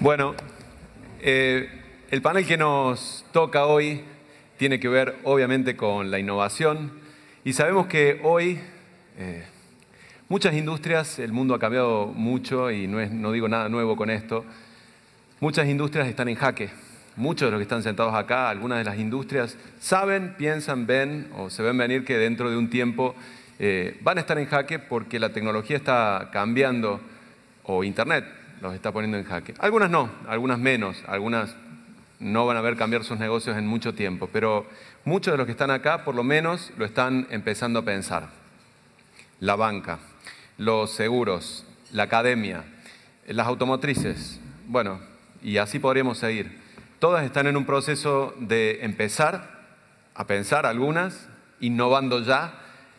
Bueno, el panel que nos toca hoy tiene que ver obviamente con la innovación y sabemos que hoy muchas industrias, el mundo ha cambiado mucho y no digo nada nuevo con esto, muchas industrias están en jaque. Muchos de los que están sentados acá, algunas de las industrias, saben, piensan, ven o se ven venir que dentro de un tiempo van a estar en jaque porque la tecnología está cambiando o Internet los está poniendo en jaque. Algunas no, algunas menos, algunas no van a ver cambiar sus negocios en mucho tiempo, pero muchos de los que están acá por lo menos lo están empezando a pensar. La banca, los seguros, la academia, las automotrices, bueno, y así podríamos seguir. Todas están en un proceso de empezar a pensar, algunas, innovando ya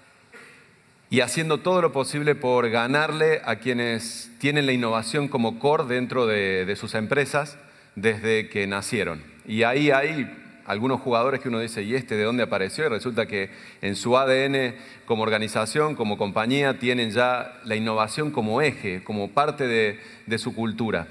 y haciendo todo lo posible por ganarle a quienes tienen la innovación como core dentro de sus empresas desde que nacieron. Y ahí hay algunos jugadores que uno dice, ¿y este de dónde apareció? Y resulta que en su ADN como organización, como compañía, tienen ya la innovación como eje, como parte de su cultura.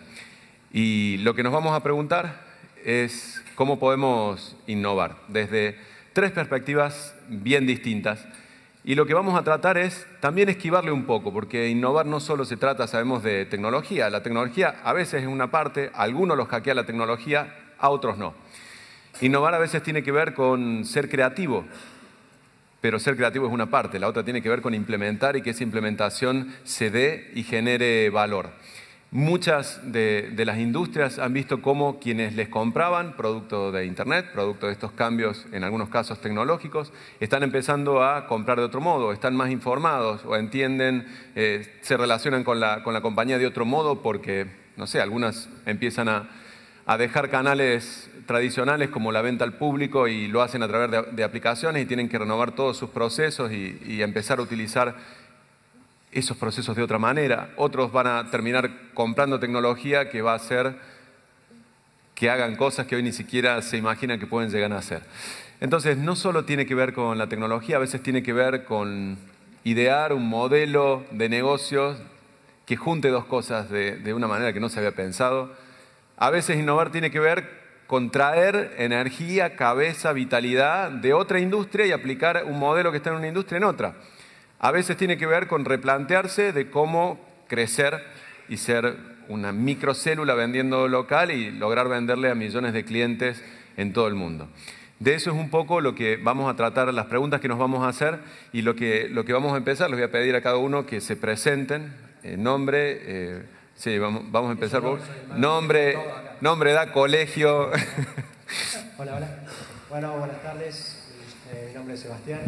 Y lo que nos vamos a preguntar es cómo podemos innovar desde tres perspectivas bien distintas. Y lo que vamos a tratar es también esquivarle un poco, porque innovar no solo se trata, sabemos, de tecnología. La tecnología a veces es una parte, a algunos los hackea la tecnología, a otros no. Innovar a veces tiene que ver con ser creativo, pero ser creativo es una parte. La otra tiene que ver con implementar y que esa implementación se dé y genere valor. Muchas de las industrias han visto cómo quienes les compraban producto de Internet, producto de estos cambios, en algunos casos tecnológicos, están empezando a comprar de otro modo, están más informados o entienden, se relacionan con la compañía de otro modo porque, no sé, algunas empiezan a dejar canales tradicionales como la venta al público y lo hacen a través de aplicaciones y tienen que renovar todos sus procesos y empezar a utilizar esos procesos de otra manera. Otros van a terminar comprando tecnología que va a hacer que hagan cosas que hoy ni siquiera se imaginan que pueden llegar a hacer. Entonces, no solo tiene que ver con la tecnología, a veces tiene que ver con idear un modelo de negocios que junte dos cosas de una manera que no se había pensado. A veces innovar tiene que ver con traer energía, cabeza, vitalidad de otra industria y aplicar un modelo que está en una industria en otra. A veces tiene que ver con replantearse de cómo crecer y ser una microcélula vendiendo local y lograr venderle a millones de clientes en todo el mundo. De eso es un poco lo que vamos a tratar, las preguntas que nos vamos a hacer y lo que vamos a empezar. Les voy a pedir a cada uno que se presenten, nombre, sí, vamos a empezar por nombre, edad, colegio. Hola, hola. Bueno, buenas tardes. Mi nombre es Sebastián.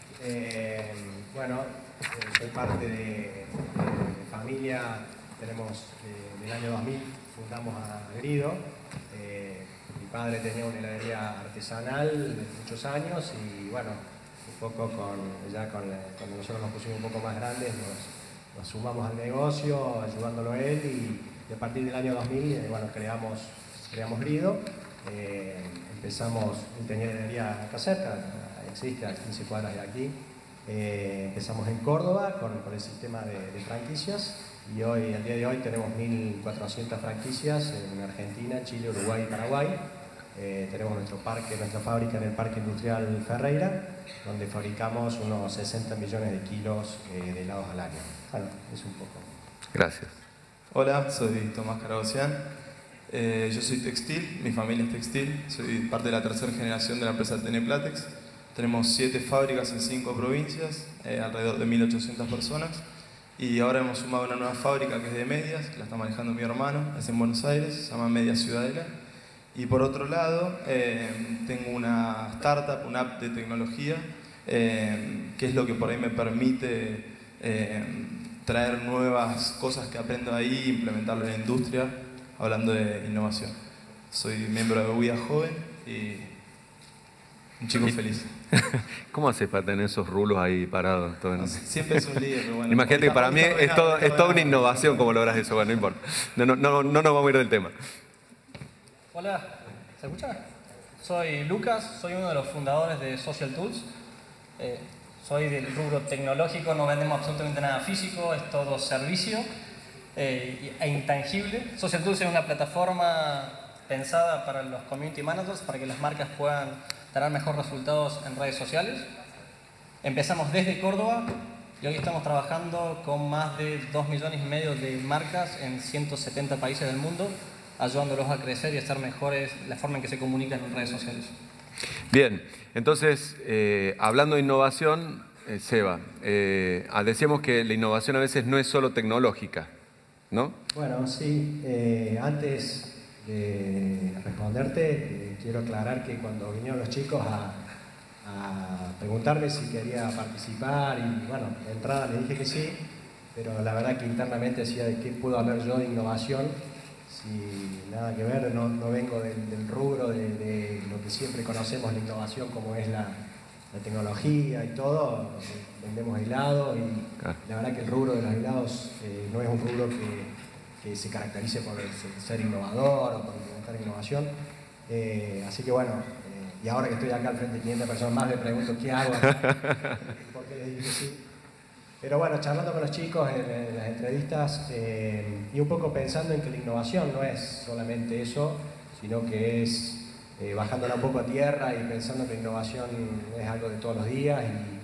Soy parte de familia, tenemos en el año 2000 fundamos a Grido. Mi padre tenía una heladería artesanal de muchos años y bueno, un poco cuando nosotros nos pusimos un poco más grandes nos sumamos al negocio ayudándolo a él y a partir del año 2000 creamos Grido. Empezamos en heladería acá cerca, existe a 15 cuadras de aquí. Empezamos en Córdoba con el sistema de franquicias y hoy, al día de hoy, tenemos 1.400 franquicias en Argentina, Chile, Uruguay y Paraguay. Tenemos nuestra fábrica en el Parque Industrial Ferreira, donde fabricamos unos 60 millones de kilos de helados al año. Bueno, es un poco. Gracias. Hola, soy Tomás Caragocián. Yo soy textil, mi familia es textil, soy parte de la tercera generación de la empresa Teneplatex. Tenemos 7 fábricas en 5 provincias, alrededor de 1.800 personas. Y ahora hemos sumado una nueva fábrica que es de medias, que la está manejando mi hermano, es en Buenos Aires, se llama Media Ciudadela. Y por otro lado, tengo una startup, una app de tecnología, que es lo que por ahí me permite traer nuevas cosas que aprendo ahí e implementarlo en la industria, hablando de innovación. Soy miembro de UIA Joven y un chico feliz. ¿Cómo haces para tener esos rulos ahí parados? Todo no, siempre es un líder, pero bueno. Imagínate que para mí es toda una innovación como logras eso. Bueno, no importa. No nos vamos a ir del tema. Hola, ¿se escucha? Soy Lucas, soy uno de los fundadores de Social Tools. Soy del rubro tecnológico, no vendemos absolutamente nada físico, es todo servicio. e intangible. Social Tools es una plataforma pensada para los community managers, para que las marcas puedan tener mejores resultados en redes sociales. Empezamos desde Córdoba y hoy estamos trabajando con más de 2,5 millones de marcas en 170 países del mundo, ayudándolos a crecer y a hacer mejores la forma en que se comunican en redes sociales. Bien, entonces, hablando de innovación, Seba, decíamos que la innovación a veces no es solo tecnológica, ¿no? Bueno, sí. Antes de responderte, quiero aclarar que cuando vinieron los chicos a preguntarme si quería participar, y bueno, de entrada le dije que sí, pero la verdad que internamente decía de qué puedo hablar yo de innovación, si nada que ver, no vengo del rubro de lo que siempre conocemos, la innovación, como es la tecnología y todo. Vendemos helados y la verdad que el rubro de los helados no es un rubro que se caracterice por ser innovador o por implementar innovación. Así que bueno, y ahora que estoy acá al frente de 500 personas más, me pregunto qué hago acá, por qué les dije sí. Pero bueno, charlando con los chicos en las entrevistas y un poco pensando en que la innovación no es solamente eso, sino que es bajándola un poco a tierra y pensando que la innovación es algo de todos los días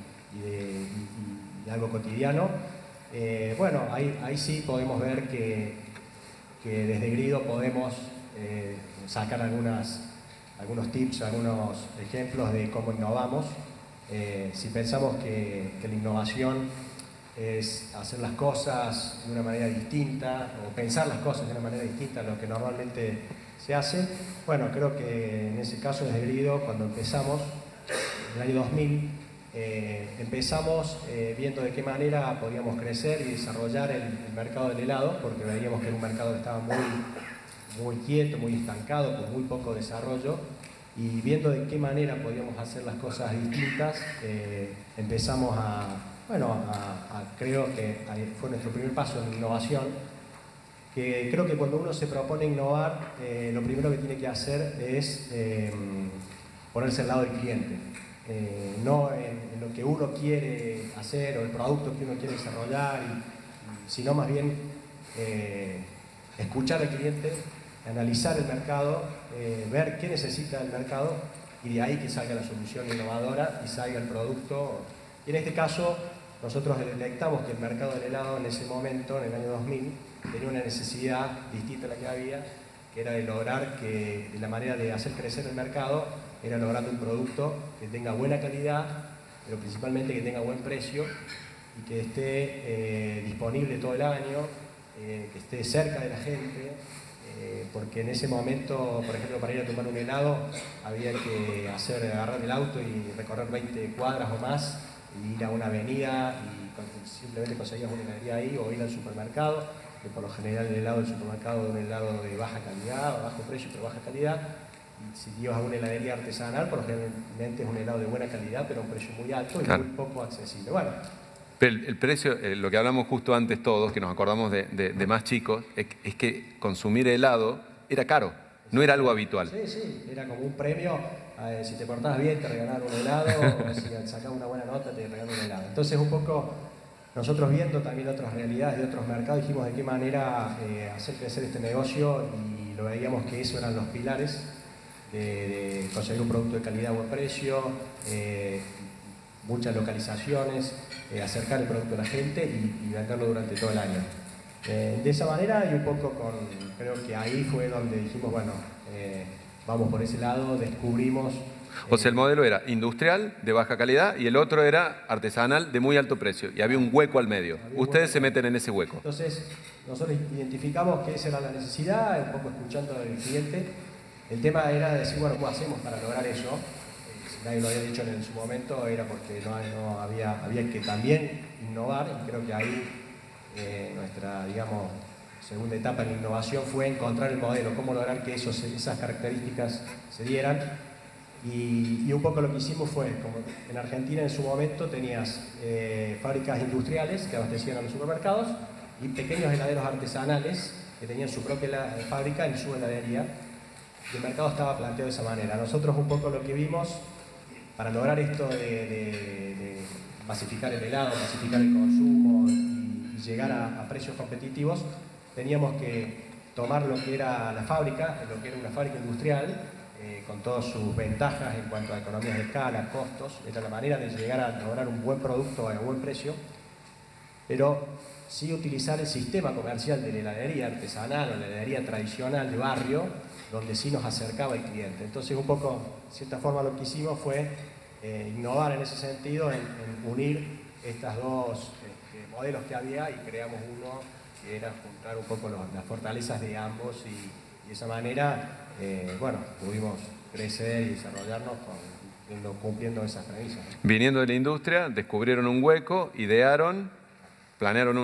y algo cotidiano. Bueno, ahí sí podemos ver que desde Grido podemos sacar algunos tips, algunos ejemplos de cómo innovamos. Si pensamos que la innovación es hacer las cosas de una manera distinta o pensar las cosas de una manera distinta a lo que normalmente se hace, bueno, creo que en ese caso desde Grido, cuando empezamos, en el año 2000, empezamos viendo de qué manera podíamos crecer y desarrollar el mercado del helado, porque veíamos que era un mercado que estaba muy quieto, muy estancado, con muy poco desarrollo, y viendo de qué manera podíamos hacer las cosas distintas, empezamos creo que fue nuestro primer paso en innovación, que creo que cuando uno se propone innovar, lo primero que tiene que hacer es ponerse al lado del cliente, no en lo que uno quiere hacer o el producto que uno quiere desarrollar, sino más bien escuchar al cliente, analizar el mercado, ver qué necesita el mercado y de ahí que salga la solución innovadora y salga el producto. Y en este caso, nosotros detectamos que el mercado del helado en ese momento, en el año 2000, tenía una necesidad distinta a la que había, que era de lograr que la manera de hacer crecer el mercado era logrando un producto que tenga buena calidad, pero principalmente que tenga buen precio y que esté disponible todo el año, que esté cerca de la gente, porque en ese momento, por ejemplo, para ir a tomar un helado había que agarrar el auto y recorrer 20 cuadras o más, y ir a una avenida y simplemente conseguías una heladería ahí, o ir al supermercado, que por lo general el helado del supermercado es un helado de baja calidad, o bajo precio pero baja calidad. Y si ibas a una heladería artesanal, por lo generalmente es un helado de buena calidad pero a un precio muy alto y muy poco accesible. Bueno, pero el precio, lo que hablamos justo antes todos, que nos acordamos de más chicos, es que consumir helado era caro, no era algo habitual. Sí, era como un premio. Si te portabas bien te regalaban un helado, o si sacabas una buena nota te regalaban un helado. Entonces un poco nosotros viendo también otras realidades de otros mercados dijimos de qué manera hacer crecer este negocio, y lo veíamos que esos eran los pilares de conseguir un producto de calidad a buen precio, muchas localizaciones, acercar el producto a la gente y venderlo durante todo el año. De esa manera y un poco creo que ahí fue donde dijimos, bueno, vamos por ese lado, descubrimos... O sea, el modelo era industrial, de baja calidad, y el otro era artesanal, de muy alto precio, y había un hueco al medio. Ustedes se meten en ese hueco. Entonces, nosotros identificamos que esa era la necesidad, un poco escuchando al cliente. El tema era decir, bueno, ¿cómo hacemos para lograr eso? Si nadie lo había dicho en su momento, era porque había que también innovar, y creo que ahí nuestra, digamos, segunda etapa en innovación fue encontrar el modelo, cómo lograr que esas características se dieran. Y un poco lo que hicimos fue, como en Argentina en su momento tenías fábricas industriales que abastecían a los supermercados y pequeños heladeros artesanales que tenían su propia fábrica en su heladería. Y el mercado estaba planteado de esa manera. Nosotros un poco lo que vimos para lograr esto de masificar el helado, masificar el consumo y llegar a precios competitivos, teníamos que tomar lo que era la fábrica, lo que era una fábrica industrial, con todas sus ventajas en cuanto a economías de escala, costos. Era la manera de llegar a lograr un buen producto a buen precio, pero sí utilizar el sistema comercial de la heladería artesanal o la heladería tradicional de barrio, donde sí nos acercaba al cliente. Entonces, un poco, de cierta forma, lo que hicimos fue innovar en ese sentido, en unir estos dos modelos que había, y creamos uno que era juntar un poco las fortalezas de ambos, y de esa manera, bueno, pudimos crecer y desarrollarnos cumpliendo esas premisas. Viniendo de la industria, descubrieron un hueco, idearon, planearon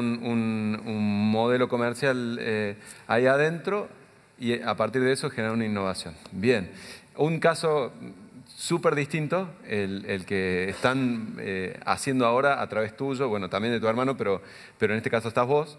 un modelo comercial ahí adentro, y a partir de eso generaron una innovación. Bien, un caso súper distinto, el que están haciendo ahora a través tuyo, bueno, también de tu hermano, pero en este caso estás vos.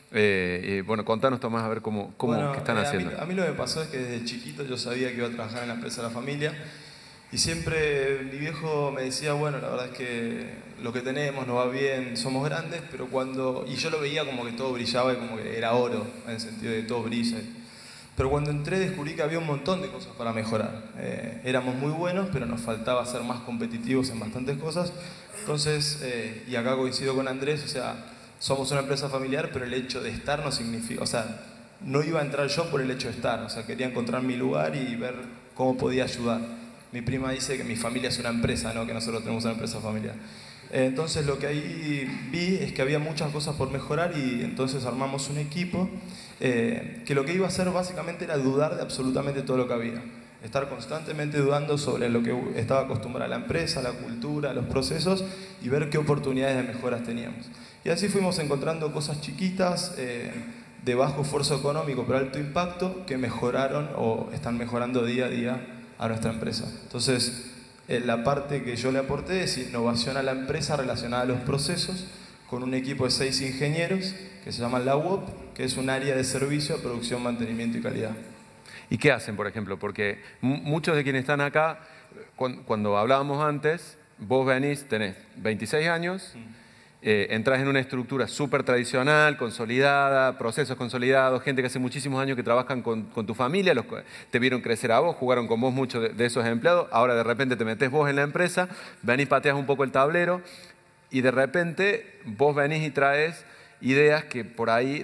Bueno, contanos, Tomás, a ver cómo qué están haciendo. A mí lo que me pasó es que desde chiquito yo sabía que iba a trabajar en la empresa de la familia, y siempre mi viejo me decía, bueno, la verdad es que lo que tenemos nos va bien, somos grandes, pero y yo lo veía como que todo brillaba y como que era oro, en el sentido de todo brilla. Pero cuando entré descubrí que había un montón de cosas para mejorar. Éramos muy buenos, pero nos faltaba ser más competitivos en bastantes cosas. Entonces, y acá coincido con Andrés, o sea, somos una empresa familiar, pero el hecho de estar no significa, o sea, no iba a entrar yo por el hecho de estar, o sea, quería encontrar mi lugar y ver cómo podía ayudar. Mi prima dice que mi familia es una empresa, no que nosotros tenemos una empresa familiar. Entonces lo que ahí vi es que había muchas cosas por mejorar, y entonces armamos un equipo que lo que iba a hacer básicamente era dudar de absolutamente todo lo que había. Estar constantemente dudando sobre lo que estaba acostumbrada la empresa, la cultura, los procesos, y ver qué oportunidades de mejoras teníamos. Y así fuimos encontrando cosas chiquitas, de bajo esfuerzo económico pero alto impacto, que mejoraron o están mejorando día a día a nuestra empresa. Entonces, la parte que yo le aporté es innovación a la empresa relacionada a los procesos, con un equipo de 6 ingenieros que se llaman la UOP, que es un área de servicio, producción, mantenimiento y calidad. ¿Y qué hacen, por ejemplo? Porque muchos de quienes están acá, cuando hablábamos antes, vos venís, tenés 26 años, entras en una estructura súper tradicional, consolidada, procesos consolidados, gente que hace muchísimos años que trabajan con tu familia, te vieron crecer a vos, jugaron con vos muchos de esos empleados, ahora de repente te metés vos en la empresa, venís, pateás un poco el tablero, y de repente vos venís y traes ideas que por ahí,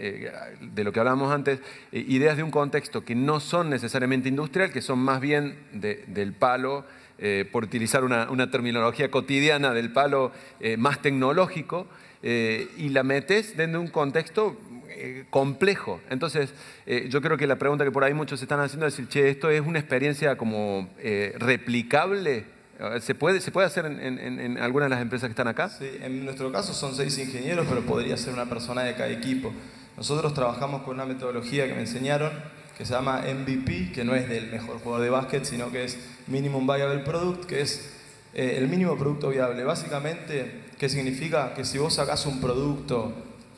de lo que hablábamos antes, ideas de un contexto que no son necesariamente industrial, que son más bien del palo, por utilizar una terminología cotidiana, del palo más tecnológico, y la metes dentro de un contexto complejo. Entonces, yo creo que la pregunta que por ahí muchos están haciendo es decir, che, ¿esto es una experiencia como replicable? ¿Se puede hacer en algunas de las empresas que están acá? Sí, en nuestro caso son 6 ingenieros, pero podría ser una persona de cada equipo. Nosotros trabajamos con una metodología que me enseñaron, que se llama MVP, que no es del mejor jugador de básquet, sino que es Minimum Viable Product, que es el mínimo producto viable. Básicamente, ¿qué significa? Que si vos sacás un producto,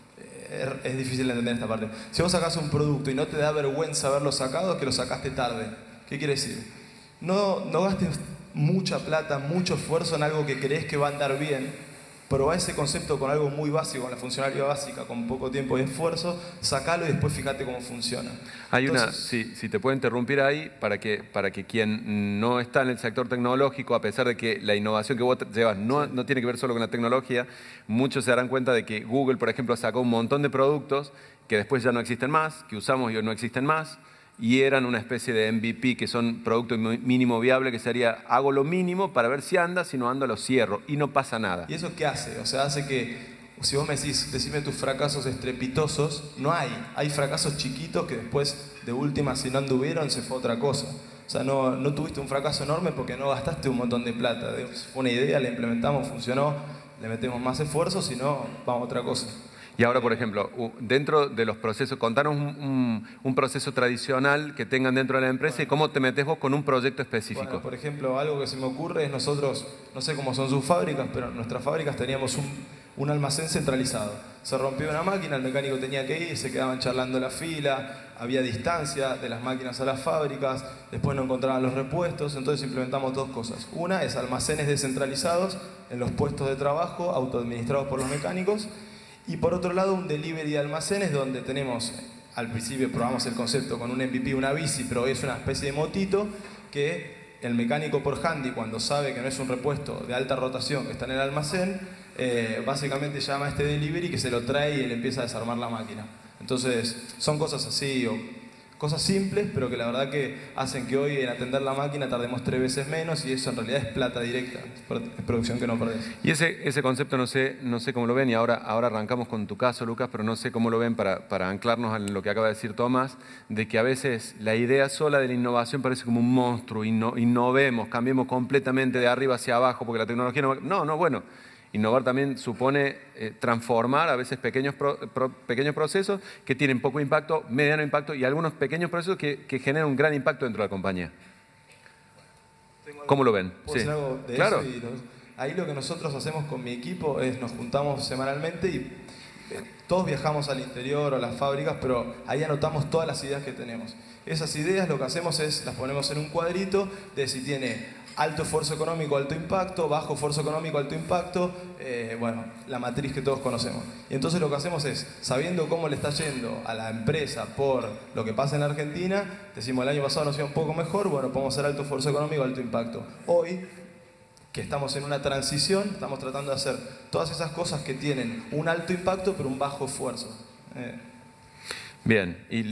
es difícil de entender esta parte, si vos sacás un producto y no te da vergüenza haberlo sacado, es que lo sacaste tarde. ¿Qué quiere decir? No gastes mucha plata, mucho esfuerzo en algo que crees que va a andar bien. Probá ese concepto con algo muy básico, con la funcionalidad básica, con poco tiempo y esfuerzo, sacalo y después fíjate cómo funciona. Hay si te puedo interrumpir ahí, para que quien no está en el sector tecnológico, a pesar de que la innovación que vos llevas no tiene que ver solo con la tecnología, muchos se darán cuenta de que Google, por ejemplo, sacó un montón de productos que después ya no existen más, que usamos y hoy no existen más, y eran una especie de MVP, que son productos mínimo viable, que sería, hago lo mínimo para ver si anda, si no anda lo cierro, y no pasa nada. ¿Y eso qué hace? O sea, hace que, si vos me decís, decime tus fracasos estrepitosos, no hay. Hay fracasos chiquitos que después, de última, si no anduvieron, se fue otra cosa. O sea, no tuviste un fracaso enorme porque no gastaste un montón de plata. Fue una idea, la implementamos, funcionó, le metemos más esfuerzo, si no, vamos a otra cosa. Y ahora, por ejemplo, dentro de los procesos, contanos un proceso tradicional que tengan dentro de la empresa y cómo te metes vos con un proyecto específico. Bueno, por ejemplo, algo que se me ocurre es nosotros, no sé cómo son sus fábricas, pero en nuestras fábricas teníamos un almacén centralizado. Se rompió una máquina, el mecánico tenía que ir, se quedaban charlando la fila, había distancia de las máquinas a las fábricas, después no encontraban los repuestos, entonces implementamos dos cosas. Una es almacenes descentralizados en los puestos de trabajo, autoadministrados por los mecánicos, Y por otro lado, un delivery de almacenes donde tenemos, al principio probamos el concepto con un MVP, una bici, pero es una especie de motito que el mecánico por handy, cuando sabe que no es un repuesto de alta rotación que está en el almacén, básicamente llama a este delivery que se lo trae y él empieza a desarmar la máquina. Entonces, son cosas así, o cosas simples, pero que la verdad que hacen que hoy en atender la máquina tardemos 3 veces menos, y eso en realidad es plata directa, es producción que no perdés. Y ese concepto no sé cómo lo ven, y ahora arrancamos con tu caso, Lucas, pero no sé cómo lo ven para anclarnos en lo que acaba de decir Tomás, de que a veces la idea sola de la innovación parece como un monstruo, innovemos, cambiemos completamente de arriba hacia abajo, porque la tecnología no va... No, bueno. Innovar también supone transformar a veces pequeños procesos que tienen poco impacto, mediano impacto, y algunos pequeños procesos que generan un gran impacto dentro de la compañía. ¿Cómo lo ven? ¿Puedo decir algo de claro. eso? Ahí lo que nosotros hacemos con mi equipo es nos juntamos semanalmente y todos viajamos al interior o a las fábricas, pero ahí anotamos todas las ideas que tenemos. Esas ideas lo que hacemos es las ponemos en un cuadrito de si tiene alto esfuerzo económico, alto impacto, bajo esfuerzo económico, alto impacto, bueno, la matriz que todos conocemos. Y entonces lo que hacemos es, sabiendo cómo le está yendo a la empresa por lo que pasa en la Argentina, decimos el año pasado nos iba un poco mejor, bueno, podemos hacer alto esfuerzo económico, alto impacto. Hoy, que estamos en una transición, estamos tratando de hacer todas esas cosas que tienen un alto impacto pero un bajo esfuerzo. Bien, y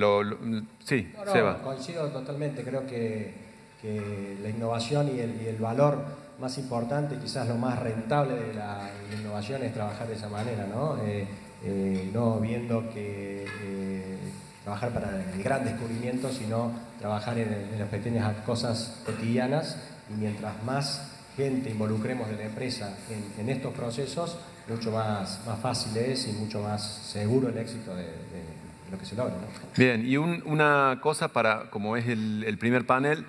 sí, no, Seba. Coincido totalmente, creo que la innovación y el valor más importante, quizás lo más rentable de la innovación es trabajar de esa manera, ¿no? No viendo que trabajar para el gran descubrimiento, sino trabajar en las pequeñas cosas cotidianas, y mientras más gente involucremos de la empresa en estos procesos, mucho más fácil es y mucho más seguro el éxito de lo que se logra, ¿no? Bien, y una cosa para, como es el primer panel,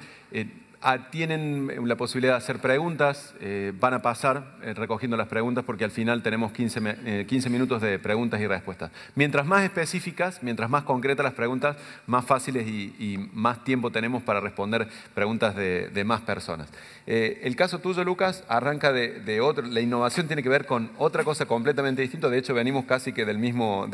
tienen la posibilidad de hacer preguntas, van a pasar recogiendo las preguntas porque al final tenemos 15 minutos de preguntas y respuestas. Mientras más específicas, mientras más concretas las preguntas, más fáciles y más tiempo tenemos para responder preguntas de más personas. El caso tuyo, Lucas, arranca de otro. La innovación tiene que ver con otra cosa completamente distinta. De hecho, venimos casi que del mismo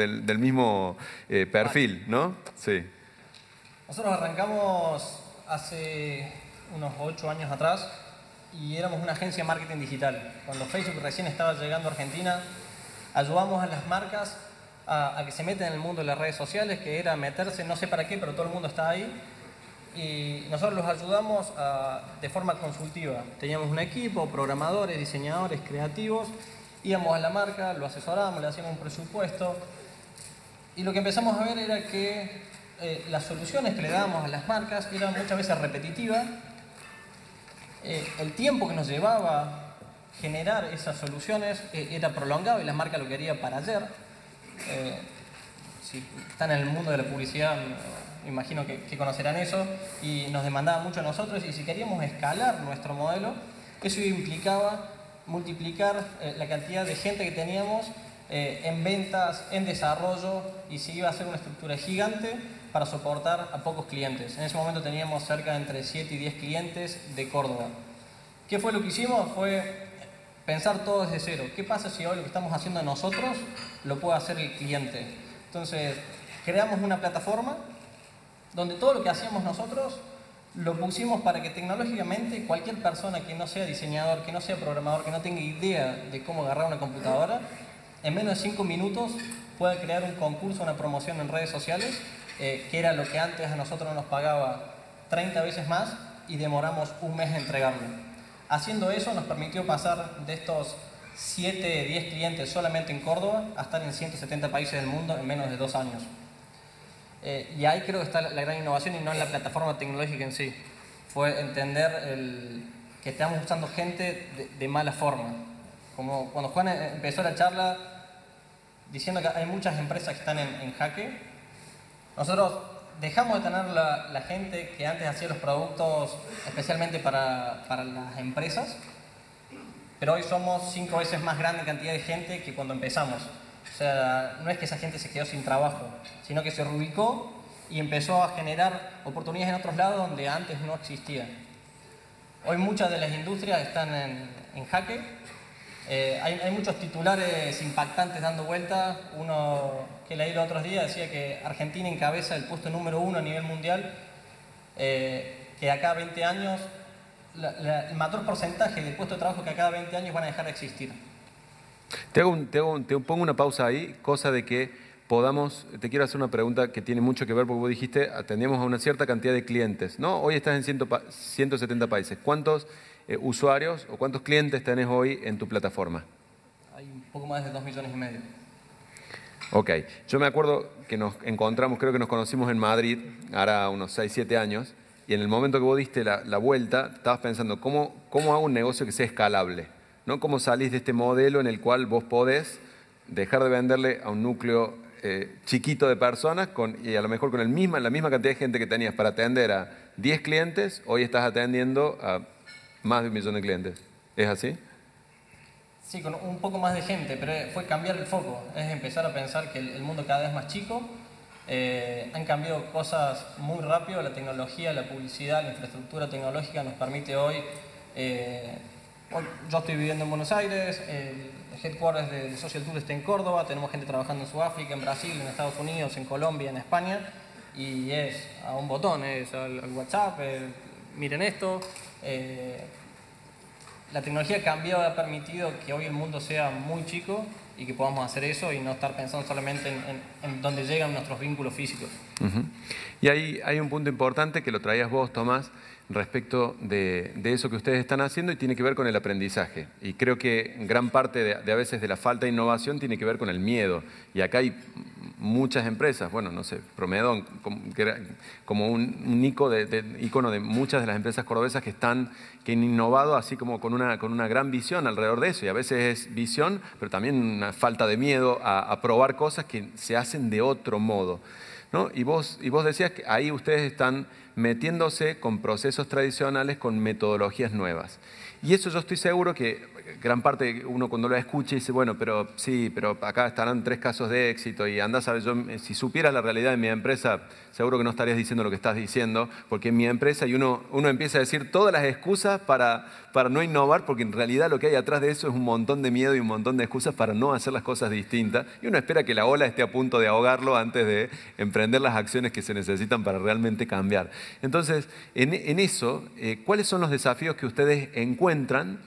perfil, ¿no? Sí. Nosotros arrancamos hace unos 8 años atrás y éramos una agencia de marketing digital. Cuando Facebook recién estaba llegando a Argentina, ayudamos a las marcas a que se metan en el mundo de las redes sociales, que era meterse, no sé para qué, pero todo el mundo está ahí. Y nosotros los ayudamos de forma consultiva. Teníamos un equipo, programadores, diseñadores, creativos. Íbamos a la marca, lo asesorábamos, le hacíamos un presupuesto. Y lo que empezamos a ver era que las soluciones que le dábamos a las marcas eran muchas veces repetitivas. El tiempo que nos llevaba generar esas soluciones era prolongado y la marca lo quería para ayer. Si están en el mundo de la publicidad, imagino que conocerán eso, y nos demandaba mucho a nosotros, y si queríamos escalar nuestro modelo, eso implicaba multiplicar la cantidad de gente que teníamos en ventas, en desarrollo, y se iba a hacer una estructura gigante para soportar a pocos clientes. En ese momento teníamos cerca de entre 7 y 10 clientes de Córdoba. ¿Qué fue lo que hicimos? Fue pensar todo desde cero. ¿Qué pasa si hoy lo que estamos haciendo nosotros lo puede hacer el cliente? Entonces, creamos una plataforma donde todo lo que hacíamos nosotros lo pusimos para que tecnológicamente cualquier persona que no sea diseñador, que no sea programador, que no tenga idea de cómo agarrar una computadora, en menos de 5 minutos pueda crear un concurso, una promoción en redes sociales, que era lo que antes a nosotros nos pagaba 30 veces más y demoramos un mes en entregarlo. Haciendo eso nos permitió pasar de estos 7, 10 clientes solamente en Córdoba a estar en 170 países del mundo en menos de 2 años. Y ahí creo que está la gran innovación, y no en la plataforma tecnológica en sí. Fue entender que estamos usando gente de mala forma. Como cuando Juan empezó la charla diciendo que hay muchas empresas que están en jaque, nosotros dejamos de tener la gente que antes hacía los productos especialmente para las empresas, pero hoy somos 5 veces más grande cantidad de gente que cuando empezamos. O sea, no es que esa gente se quedó sin trabajo, sino que se reubicó y empezó a generar oportunidades en otros lados donde antes no existían. Hoy muchas de las industrias están en jaque. Hay muchos titulares impactantes dando vuelta. Uno que leí los otros días decía que Argentina encabeza el puesto número 1 a nivel mundial, que de acá a 20 años, el mayor porcentaje de puestos de trabajo que a cada 20 años van a dejar de existir. Te pongo una pausa ahí, cosa de que podamos, te quiero hacer una pregunta que tiene mucho que ver, porque vos dijiste, atendemos a una cierta cantidad de clientes, ¿no? Hoy estás en 170 países. ¿Cuántos usuarios o cuántos clientes tenés hoy en tu plataforma? Hay un poco más de 2,5 millones. Ok, yo me acuerdo que nos encontramos, creo que nos conocimos en Madrid, ahora unos 6, 7 años, y en el momento que vos diste la vuelta, estabas pensando, ¿cómo hago un negocio que sea escalable? ¿No? ¿Cómo salís de este modelo en el cual vos podés dejar de venderle a un núcleo chiquito de personas y a lo mejor con la misma cantidad de gente que tenías para atender a 10 clientes, hoy estás atendiendo a más de 1 millón de clientes? ¿Es así? Sí, con un poco más de gente, pero fue cambiar el foco, es empezar a pensar que el mundo cada vez es más chico. Han cambiado cosas muy rápido, la tecnología, la publicidad, la infraestructura tecnológica nos permite hoy. Yo estoy viviendo en Buenos Aires, el headquarters de Social Tour está en Córdoba, tenemos gente trabajando en Sudáfrica, en Brasil, en Estados Unidos, en Colombia, en España, y es a un botón, es al WhatsApp, miren esto. La tecnología cambió, ha permitido que hoy el mundo sea muy chico y que podamos hacer eso y no estar pensando solamente en dónde llegan nuestros vínculos físicos. Y ahí hay un punto importante que lo traías vos, Tomás, respecto de eso que ustedes están haciendo, y tiene que ver con el aprendizaje. Y creo que gran parte de a veces de la falta de innovación tiene que ver con el miedo. Y acá hay muchas empresas, bueno, no sé, Promedón, que era como un ícono de muchas de las empresas cordobesas que han innovado así como con una gran visión alrededor de eso. Y a veces es visión, pero también una falta de miedo a probar cosas que se hacen de otro modo, ¿no? Y vos decías que ahí ustedes están metiéndose con procesos tradicionales, con metodologías nuevas. Y eso yo estoy seguro que gran parte uno cuando lo escucha dice, bueno, pero sí, pero acá estarán 3 casos de éxito y andás a ver, si supieras la realidad de mi empresa, seguro que no estarías diciendo lo que estás diciendo, porque en mi empresa y uno empieza a decir todas las excusas para no innovar, porque en realidad lo que hay atrás de eso es un montón de miedo y un montón de excusas para no hacer las cosas distintas, y uno espera que la ola esté a punto de ahogarlo antes de emprender las acciones que se necesitan para realmente cambiar. Entonces, en eso, ¿cuáles son los desafíos que ustedes encuentran?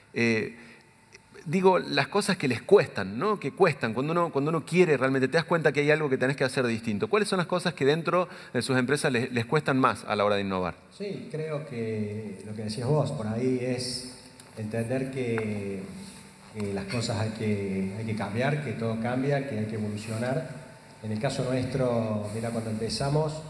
Digo, las cosas que les cuestan, ¿no? Que cuestan, cuando uno quiere realmente, te das cuenta que hay algo que tenés que hacer distinto. ¿Cuáles son las cosas que dentro de sus empresas les cuestan más a la hora de innovar? Sí, creo que lo que decías vos, por ahí es entender que las cosas hay que cambiar, que todo cambia, que hay que evolucionar. En el caso nuestro, mira, cuando empezamos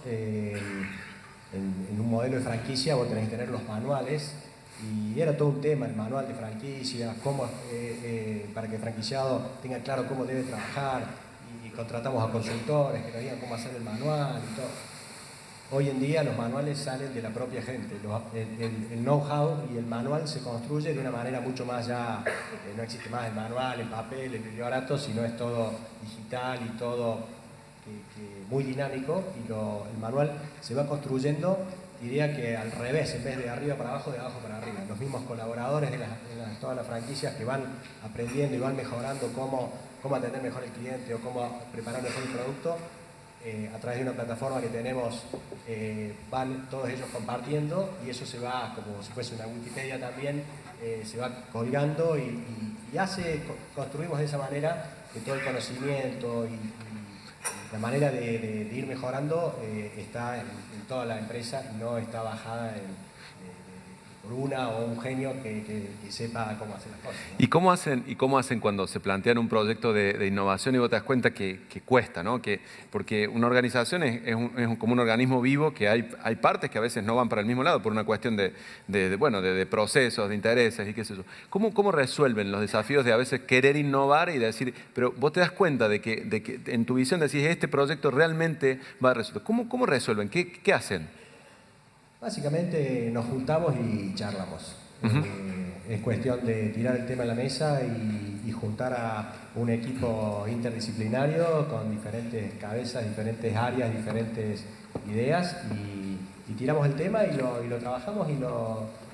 en un modelo de franquicia, vos tenés que tener los manuales. Y era todo un tema, el manual de franquicia, para que el franquiciado tenga claro cómo debe trabajar, y contratamos a consultores que nos digan cómo hacer el manual y todo. Hoy en día los manuales salen de la propia gente, el know-how y el manual se construye de una manera mucho más ya, no existe más el manual, el papel, el bibliorato, sino es todo digital y todo muy dinámico, y el manual se va construyendo. Diría que al revés, en vez de arriba para abajo, de abajo para arriba. Los mismos colaboradores de todas las franquicias que van aprendiendo y van mejorando cómo atender mejor al cliente o cómo preparar mejor el producto, a través de una plataforma que tenemos, van todos ellos compartiendo, y eso se va, como si fuese una Wikipedia también, se va colgando y construimos de esa manera que todo el conocimiento y la manera de ir mejorando está en toda la empresa, no está bajada por una o un genio que sepa cómo hacer las cosas, ¿no? ¿Y cómo hacen cuando se plantean un proyecto de innovación y vos te das cuenta que cuesta, ¿no? Porque una organización es como un organismo vivo, que hay partes que a veces no van para el mismo lado por una cuestión de procesos, de intereses y qué sé yo. ¿Cómo resuelven los desafíos de a veces querer innovar y decir, pero vos te das cuenta de que en tu visión decís, este proyecto realmente va a resolver? ¿Cómo resuelven? ¿Qué hacen? Básicamente nos juntamos y charlamos. Es cuestión de tirar el tema a la mesa y juntar a un equipo interdisciplinario con diferentes cabezas, diferentes áreas, diferentes ideas, y tiramos el tema y lo trabajamos y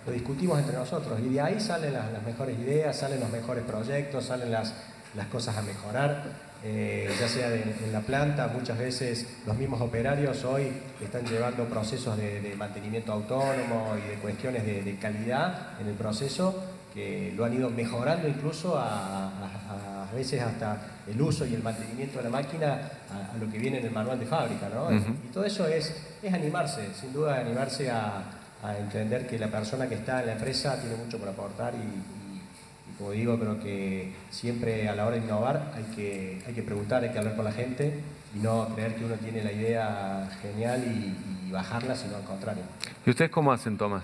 lo discutimos entre nosotros y de ahí salen las mejores ideas, salen los mejores proyectos, salen las cosas a mejorar. Ya sea en la planta, muchas veces los mismos operarios hoy están llevando procesos de mantenimiento autónomo y de cuestiones de calidad en el proceso que lo han ido mejorando incluso a veces hasta el uso y el mantenimiento de la máquina a lo que viene en el manual de fábrica, ¿no? Y todo eso es animarse, sin duda animarse a entender que la persona que está en la empresa tiene mucho por aportar y como digo, creo que siempre a la hora de innovar hay que preguntar, hay que hablar con la gente y no creer que uno tiene la idea genial y bajarla, sino al contrario. ¿Y ustedes cómo hacen, Tomás?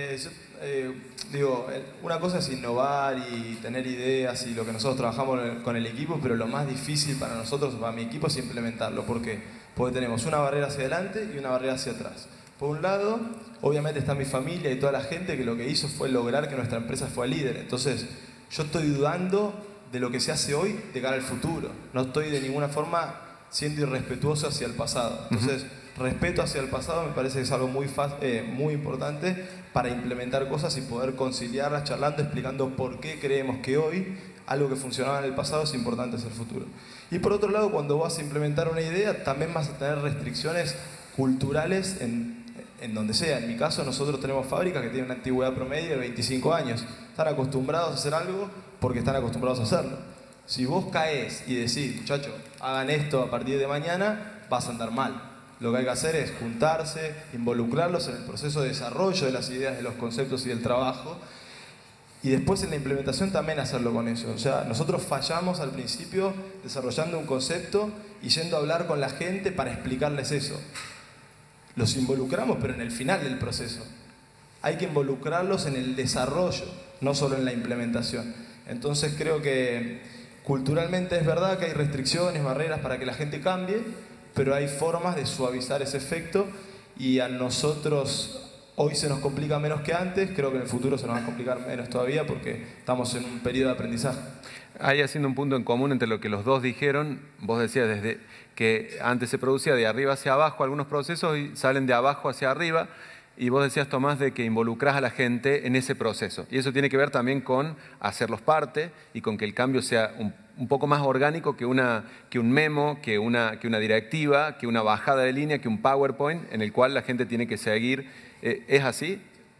Una cosa es innovar y tener ideas y lo que nosotros trabajamos con el equipo, pero lo más difícil para nosotros, para mi equipo, es implementarlo. ¿Por qué? Porque tenemos una barrera hacia adelante y una barrera hacia atrás. Por un lado, obviamente está mi familia y toda la gente que lo que hizo fue lograr que nuestra empresa fuera líder. Entonces, yo estoy dudando de lo que se hace hoy de cara al futuro. No estoy de ninguna forma siendo irrespetuoso hacia el pasado. Entonces, respeto hacia el pasado me parece que es algo muy importante para implementar cosas y poder conciliarlas, charlando, explicando por qué creemos que hoy algo que funcionaba en el pasado es importante hacia el futuro. Y por otro lado, cuando vas a implementar una idea, también vas a tener restricciones culturales en donde sea. En mi caso, nosotros tenemos fábricas que tienen una antigüedad promedio de 25 años. Están acostumbrados a hacer algo porque están acostumbrados a hacerlo. Si vos caes y decís, muchachos, hagan esto a partir de mañana, vas a andar mal. Lo que hay que hacer es juntarse, involucrarlos en el proceso de desarrollo de las ideas, de los conceptos y del trabajo. Y después en la implementación también hacerlo con eso. O sea, nosotros fallamos al principio desarrollando un concepto y yendo a hablar con la gente para explicarles eso. Los involucramos, pero en el final del proceso. Hay que involucrarlos en el desarrollo, no solo en la implementación. Entonces creo que culturalmente es verdad que hay restricciones, barreras para que la gente cambie, pero hay formas de suavizar ese efecto y a nosotros hoy se nos complica menos que antes, creo que en el futuro se nos va a complicar menos todavía porque estamos en un periodo de aprendizaje. Ahí haciendo un punto en común entre lo que los dos dijeron, vos decías desde que antes se producía de arriba hacia abajo algunos procesos y salen de abajo hacia arriba, y vos decías, Tomás, de que involucrás a la gente en ese proceso. Y eso tiene que ver también con hacerlos parte y con que el cambio sea un poco más orgánico que un memo, que una directiva, que una bajada de línea, que un PowerPoint en el cual la gente tiene que seguir. ¿Es así?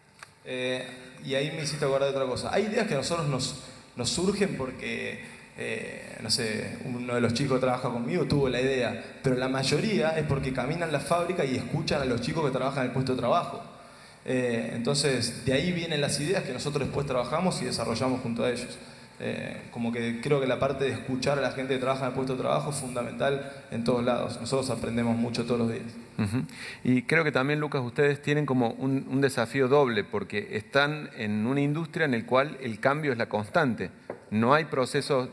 Y ahí me hiciste acordar de otra cosa. Hay ideas que a nosotros nos surgen porque, no sé, uno de los chicos que trabaja conmigo tuvo la idea, pero la mayoría es porque caminan la fábrica y escuchan a los chicos que trabajan en el puesto de trabajo. Entonces, de ahí vienen las ideas que nosotros después trabajamos y desarrollamos junto a ellos. Como que creo que la parte de escuchar a la gente que trabaja en el puesto de trabajo es fundamental en todos lados. Nosotros aprendemos mucho todos los días. Y creo que también, Lucas, ustedes tienen como un desafío doble, porque están en una industria en la cual el cambio es la constante. No hay procesos,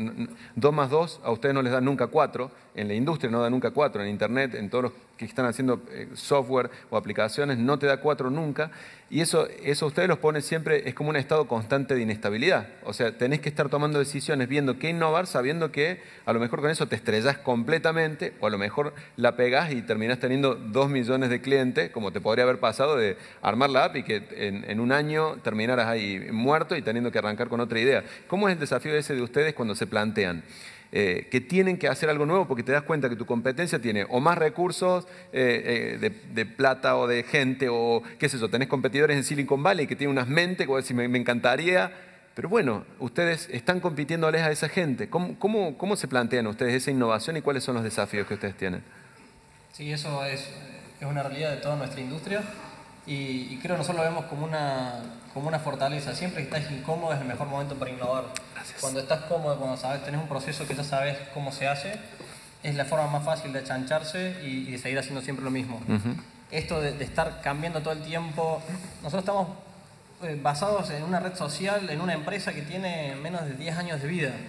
2 más 2 a ustedes no les dan nunca 4, en la industria no da nunca 4, en internet, en todos los que están haciendo software o aplicaciones no te da 4 nunca, y eso a ustedes los pone siempre, es como un estado constante de inestabilidad. O sea, tenés que estar tomando decisiones, viendo qué innovar, sabiendo que a lo mejor con eso te estrellás completamente, o a lo mejor la pegás y terminás teniendo 2 millones de clientes, como te podría haber pasado de armar la app y que en un año terminaras ahí muerto y teniendo que arrancar con otra idea. ¿Cómo es el desafío ese de ustedes cuando se plantean que tienen que hacer algo nuevo porque te das cuenta que tu competencia tiene o más recursos de plata o de gente o qué sé yo, tenés competidores en Silicon Valley que tienen unas mentes que vos decís, me encantaría, pero bueno, ustedes están compitiéndoles a esa gente. ¿Cómo se plantean ustedes esa innovación y cuáles son los desafíos que ustedes tienen? Sí, eso es una realidad de toda nuestra industria y creo que nosotros lo vemos como una fortaleza. Siempre que estás incómodo es el mejor momento para innovar. Gracias. Cuando estás cómodo, cuando tenés un proceso que ya sabes cómo se hace, es la forma más fácil de achancharse y de seguir haciendo siempre lo mismo. Esto de estar cambiando todo el tiempo, nosotros estamos basados en una red social, en una empresa que tiene menos de 10 años de vida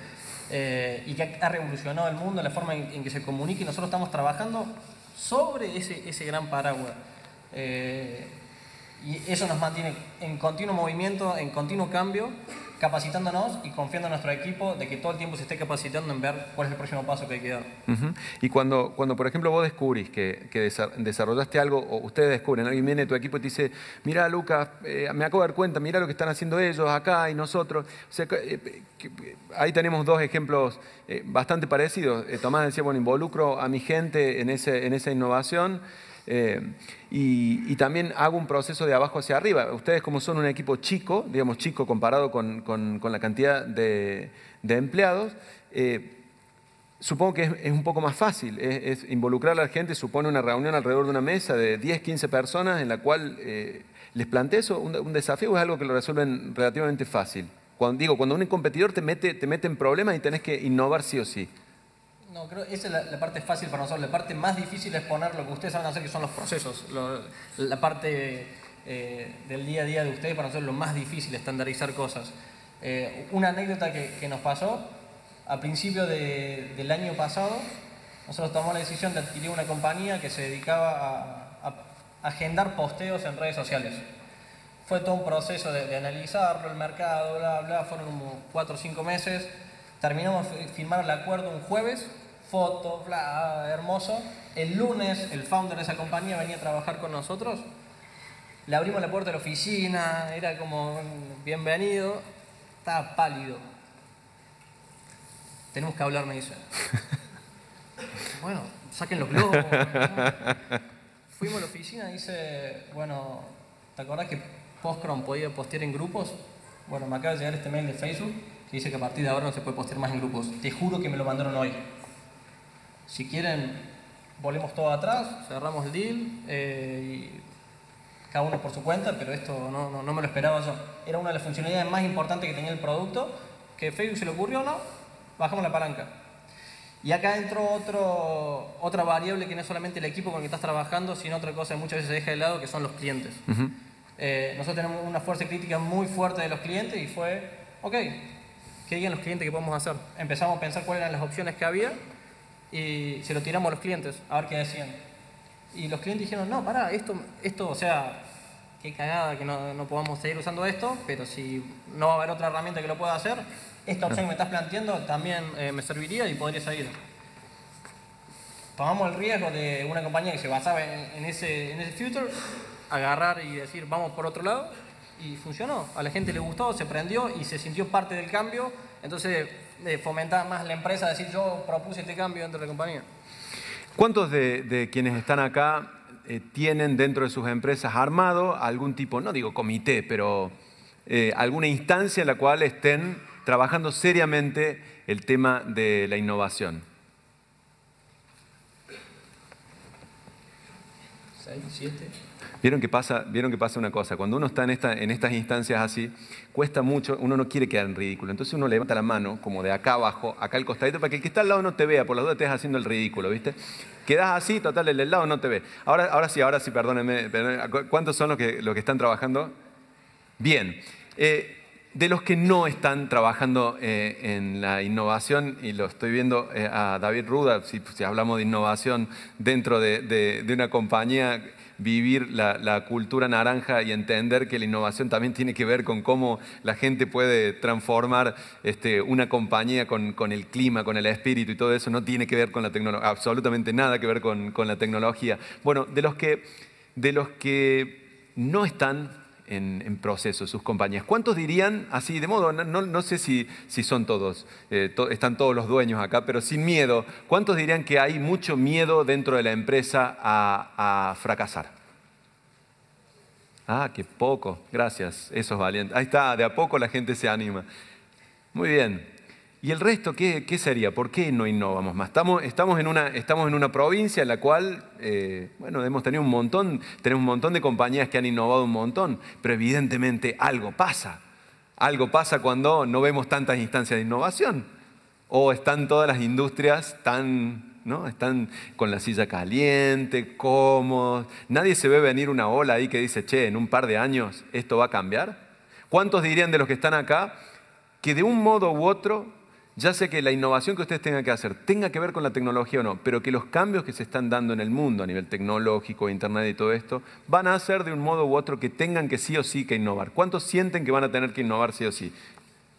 y que ha revolucionado el mundo, la forma en que se comunica, y nosotros estamos trabajando sobre ese gran paraguas. Y eso nos mantiene en continuo movimiento, en continuo cambio, capacitándonos y confiando en nuestro equipo de que todo el tiempo se esté capacitando en ver cuál es el próximo paso que hay que dar. Y cuando, por ejemplo, vos descubrís que desarrollaste algo, o ustedes descubren, alguien viene de tu equipo y te dice, mira, Lucas, me acabo de dar cuenta, mira lo que están haciendo ellos acá y nosotros. O sea, ahí tenemos dos ejemplos bastante parecidos. Tomás decía, bueno, involucro a mi gente en esa innovación. Y también hago un proceso de abajo hacia arriba. Ustedes, como son un equipo chico, digamos chico comparado con la cantidad de empleados, supongo que es un poco más fácil. Es involucrar a la gente supone una reunión alrededor de una mesa de 10, 15 personas en la cual les plantea eso, un desafío, es algo que lo resuelven relativamente fácil. Cuando un competidor te mete en problemas y tenés que innovar sí o sí. No, creo que esa es la parte fácil para nosotros. La parte más difícil es poner lo que ustedes saben hacer, que son los procesos. La parte del día a día de ustedes, para nosotros lo más difícil, estandarizar cosas. Una anécdota que nos pasó, a principio del año pasado, nosotros tomamos la decisión de adquirir una compañía que se dedicaba a agendar posteos en redes sociales. Fue todo un proceso de analizarlo, el mercado, bla, bla, fueron como 4 o 5 meses. Terminamos de firmar el acuerdo un jueves, fotos, bla, hermoso. El lunes el founder de esa compañía venía a trabajar con nosotros. Le abrimos la puerta de la oficina, era como bienvenido. Estaba pálido. Tenemos que hablar, me dice. Bueno, saquen los globos. Fuimos a la oficina y dice, bueno, ¿te acordás que Postcron podía postear en grupos? Bueno, me acaba de llegar este mail de Facebook que dice que a partir de ahora no se puede postear más en grupos. Te juro que me lo mandaron hoy. Si quieren, volvemos todo atrás, cerramos el deal, y cada uno por su cuenta, pero esto no me lo esperaba yo. Era una de las funcionalidades más importantes que tenía el producto, que Facebook se le ocurrió, ¿no? Bajamos la palanca. Y acá entró otra variable que no es solamente el equipo con el que estás trabajando, sino otra cosa que muchas veces se deja de lado, que son los clientes. Nosotros tenemos una fuerza crítica muy fuerte de los clientes y fue, ok, ¿qué digan los clientes que podemos hacer? Empezamos a pensar cuáles eran las opciones que había y se lo tiramos a los clientes, a ver qué decían. Y los clientes dijeron, no, pará, esto o sea, qué cagada que no podamos seguir usando esto, pero si no va a haber otra herramienta que lo pueda hacer, esta opción que me estás planteando también me serviría y podría seguir. Tomamos el riesgo de una compañía que se basaba en ese future, agarrar y decir, vamos por otro lado, y funcionó. A la gente le gustó, se prendió y se sintió parte del cambio, entonces fomentaba más la empresa a decir, yo propuse este cambio dentro de la compañía. ¿Cuántos de quienes están acá tienen dentro de sus empresas armado algún tipo, no digo comité, pero alguna instancia en la cual estén trabajando seriamente el tema de la innovación? 6, 7. ¿Vieron que pasa una cosa? Cuando uno está en estas instancias así, cuesta mucho, uno no quiere quedar en ridículo. Entonces uno levanta la mano, como de acá abajo, acá al costadito, para que el que está al lado no te vea, por las dudas estés haciendo el ridículo, ¿viste? Quedás así, total, el del lado no te ve. Ahora sí, perdónenme. ¿Cuántos son los que están trabajando? Bien. De los que no están trabajando en la innovación, y lo estoy viendo a David Ruda, si hablamos de innovación dentro de una compañía, vivir la cultura naranja y entender que la innovación también tiene que ver con cómo la gente puede transformar una compañía con el clima, con el espíritu y todo eso, no tiene que ver con la tecnología, absolutamente nada que ver con la tecnología. Bueno, de los que no están en proceso sus compañías, ¿cuántos dirían, así de modo, no sé si son todos, están todos los dueños acá, pero sin miedo, ¿cuántos dirían que hay mucho miedo dentro de la empresa a fracasar? Ah, qué poco, gracias, eso es valiente. Ahí está, de a poco la gente se anima. Muy bien. ¿Y el resto qué sería? ¿Por qué no innovamos más? Estamos en una provincia en la cual, bueno, tenemos un montón de compañías que han innovado un montón, pero evidentemente algo pasa. Algo pasa cuando no vemos tantas instancias de innovación. O están todas las industrias están con la silla caliente, cómodos. Nadie se ve venir una ola ahí que dice, che, en un par de años esto va a cambiar. ¿Cuántos dirían de los que están acá que de un modo u otro, ya sé que la innovación que ustedes tengan que hacer tenga que ver con la tecnología o no, pero que los cambios que se están dando en el mundo a nivel tecnológico, internet y todo esto, van a hacer de un modo u otro que tengan que sí o sí que innovar? ¿Cuántos sienten que van a tener que innovar sí o sí?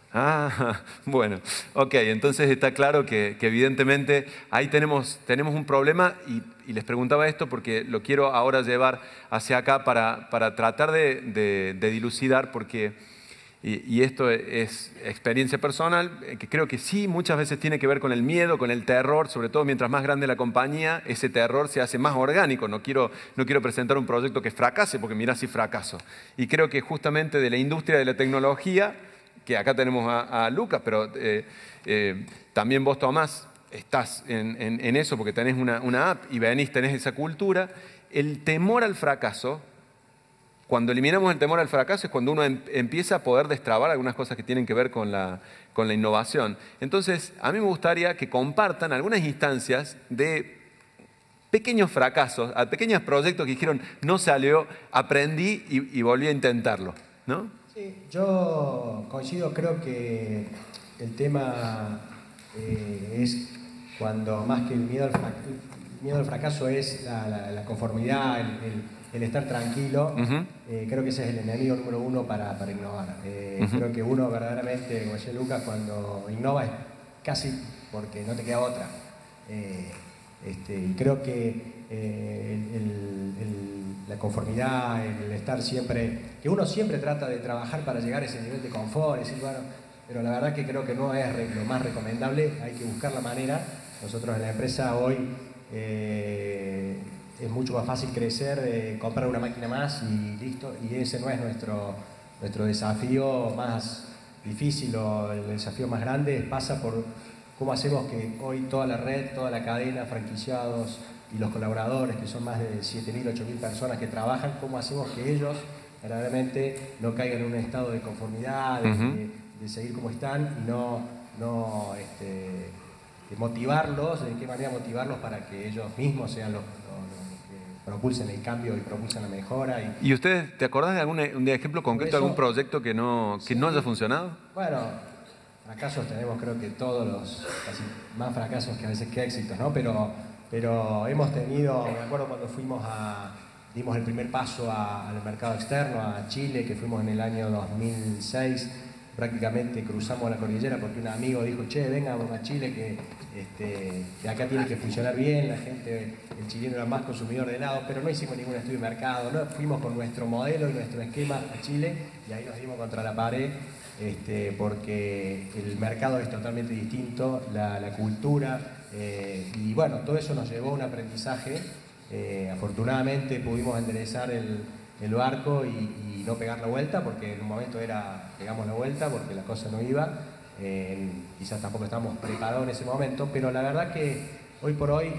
Ah, bueno, ok, entonces está claro que evidentemente ahí tenemos un problema y les preguntaba esto porque lo quiero ahora llevar hacia acá para tratar de dilucidar porque, y esto es experiencia personal, que creo que sí, muchas veces tiene que ver con el miedo, con el terror, sobre todo mientras más grande la compañía, ese terror se hace más orgánico. No quiero presentar un proyecto que fracase porque mirá si fracaso. Y creo que justamente de la industria de la tecnología, que acá tenemos a Lucas, pero también vos, Tomás, estás en eso porque tenés una app y tenés esa cultura. El temor al fracaso, cuando eliminamos el temor al fracaso es cuando uno empieza a poder destrabar algunas cosas que tienen que ver con la innovación. Entonces, a mí me gustaría que compartan algunas instancias de pequeños fracasos, a pequeños proyectos que dijeron, no salió, aprendí y volví a intentarlo, ¿no? Sí, yo coincido, creo que el tema es cuando más que el miedo al fracaso es la conformidad, el estar tranquilo. Creo que ese es el enemigo número uno para innovar. Creo que uno verdaderamente, como decía Lucas, cuando innova es casi porque no te queda otra. Y creo que la conformidad, el estar siempre, que uno siempre trata de trabajar para llegar a ese nivel de confort, decir, bueno, pero la verdad que creo que no es lo más recomendable, hay que buscar la manera. Nosotros en la empresa hoy es mucho más fácil crecer, comprar una máquina más y listo, y ese no es nuestro desafío más difícil o el desafío más grande, pasa por cómo hacemos que hoy toda la red, toda la cadena, franquiciados y los colaboradores, que son más de 7.000, 8.000 personas que trabajan, cómo hacemos que ellos verdaderamente no caigan en un estado de conformidad, de seguir como están y de motivarlos, de qué manera motivarlos para que ellos mismos sean los que propulsen el cambio y propulsen la mejora. ¿Y ustedes, te acordás de un ejemplo concreto de algún proyecto que no haya funcionado? Bueno, fracasos tenemos creo que casi más fracasos que a veces que éxitos, ¿no? Pero hemos tenido, me acuerdo cuando dimos el primer paso al mercado externo, a Chile, que fuimos en el año 2006, prácticamente cruzamos la cordillera porque un amigo dijo, che, venga a Chile que acá tiene que funcionar bien, el chileno era más consumidor de helado, pero no hicimos ningún estudio de mercado, ¿no? Fuimos con nuestro modelo y nuestro esquema a Chile y ahí nos dimos contra la pared. Porque el mercado es totalmente distinto, la cultura, y bueno, todo eso nos llevó a un aprendizaje. Afortunadamente pudimos enderezar el barco y no pegar la vuelta, porque en un momento pegamos la vuelta porque la cosa no iba, quizás tampoco estábamos preparados en ese momento, pero la verdad que hoy por hoy,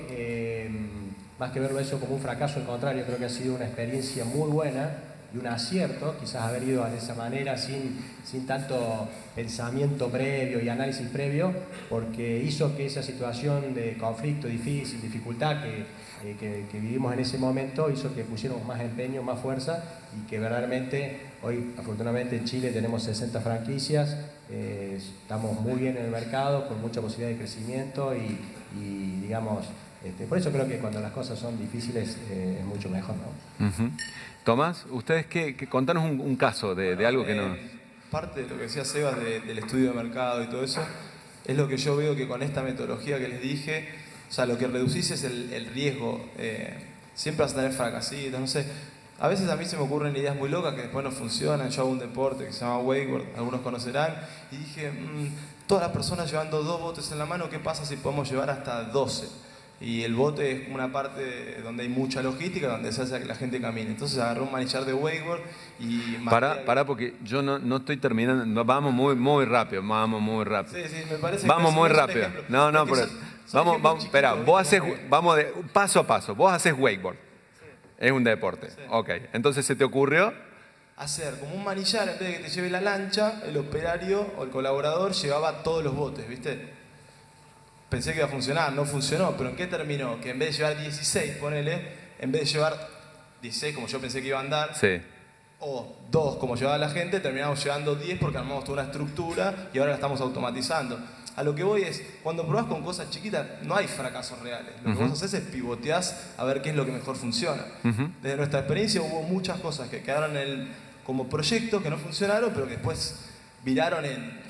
más que verlo eso como un fracaso, al contrario, creo que ha sido una experiencia muy buena y un acierto, quizás haber ido de esa manera sin tanto pensamiento previo y análisis previo, porque hizo que esa situación de conflicto difícil, dificultad que vivimos en ese momento, hizo que pusiéramos más empeño, más fuerza y que verdaderamente hoy, afortunadamente en Chile tenemos 60 franquicias, estamos muy bien en el mercado, con mucha posibilidad de crecimiento y digamos, por eso creo que cuando las cosas son difíciles es mucho mejor, ¿no? Tomás, ustedes contanos un caso de algo que no... Parte de lo que decía Sebas del estudio de mercado y todo eso, es lo que yo veo que con esta metodología que les dije, o sea, lo que reducís es el riesgo. Siempre vas a tener fracasitos, no sé. A veces a mí se me ocurren ideas muy locas que después no funcionan. Yo hago un deporte que se llama wakeboard, algunos conocerán, y dije, todas las personas llevando 2 botes en la mano, ¿qué pasa si podemos llevar hasta 12? Y el bote es una parte donde hay mucha logística, donde se hace que la gente camine. Entonces agarré un manillar de wakeboard y... Pará, porque yo no estoy terminando. Vamos muy rápido, Sí, me parece vamos que muy rápido. No, por eso. Vamos, espera, vamos de paso a paso. Vos haces wakeboard. Sí. Es un deporte. Sí. Ok, entonces ¿se te ocurrió? Hacer como un manillar, en vez de que te lleve la lancha, el operario o el colaborador llevaba todos los botes, ¿viste? Pensé que iba a funcionar, no funcionó, pero ¿en qué terminó? Que en vez de llevar 16, ponele, en vez de llevar 16 como yo pensé que iba a andar, sí, o 2 como llevaba la gente, terminamos llevando 10 porque armamos toda una estructura y ahora la estamos automatizando. A lo que voy es, cuando probás con cosas chiquitas, no hay fracasos reales. Lo que vos haces es pivoteás a ver qué es lo que mejor funciona. Desde nuestra experiencia hubo muchas cosas que quedaron como proyectos que no funcionaron, pero que después viraron en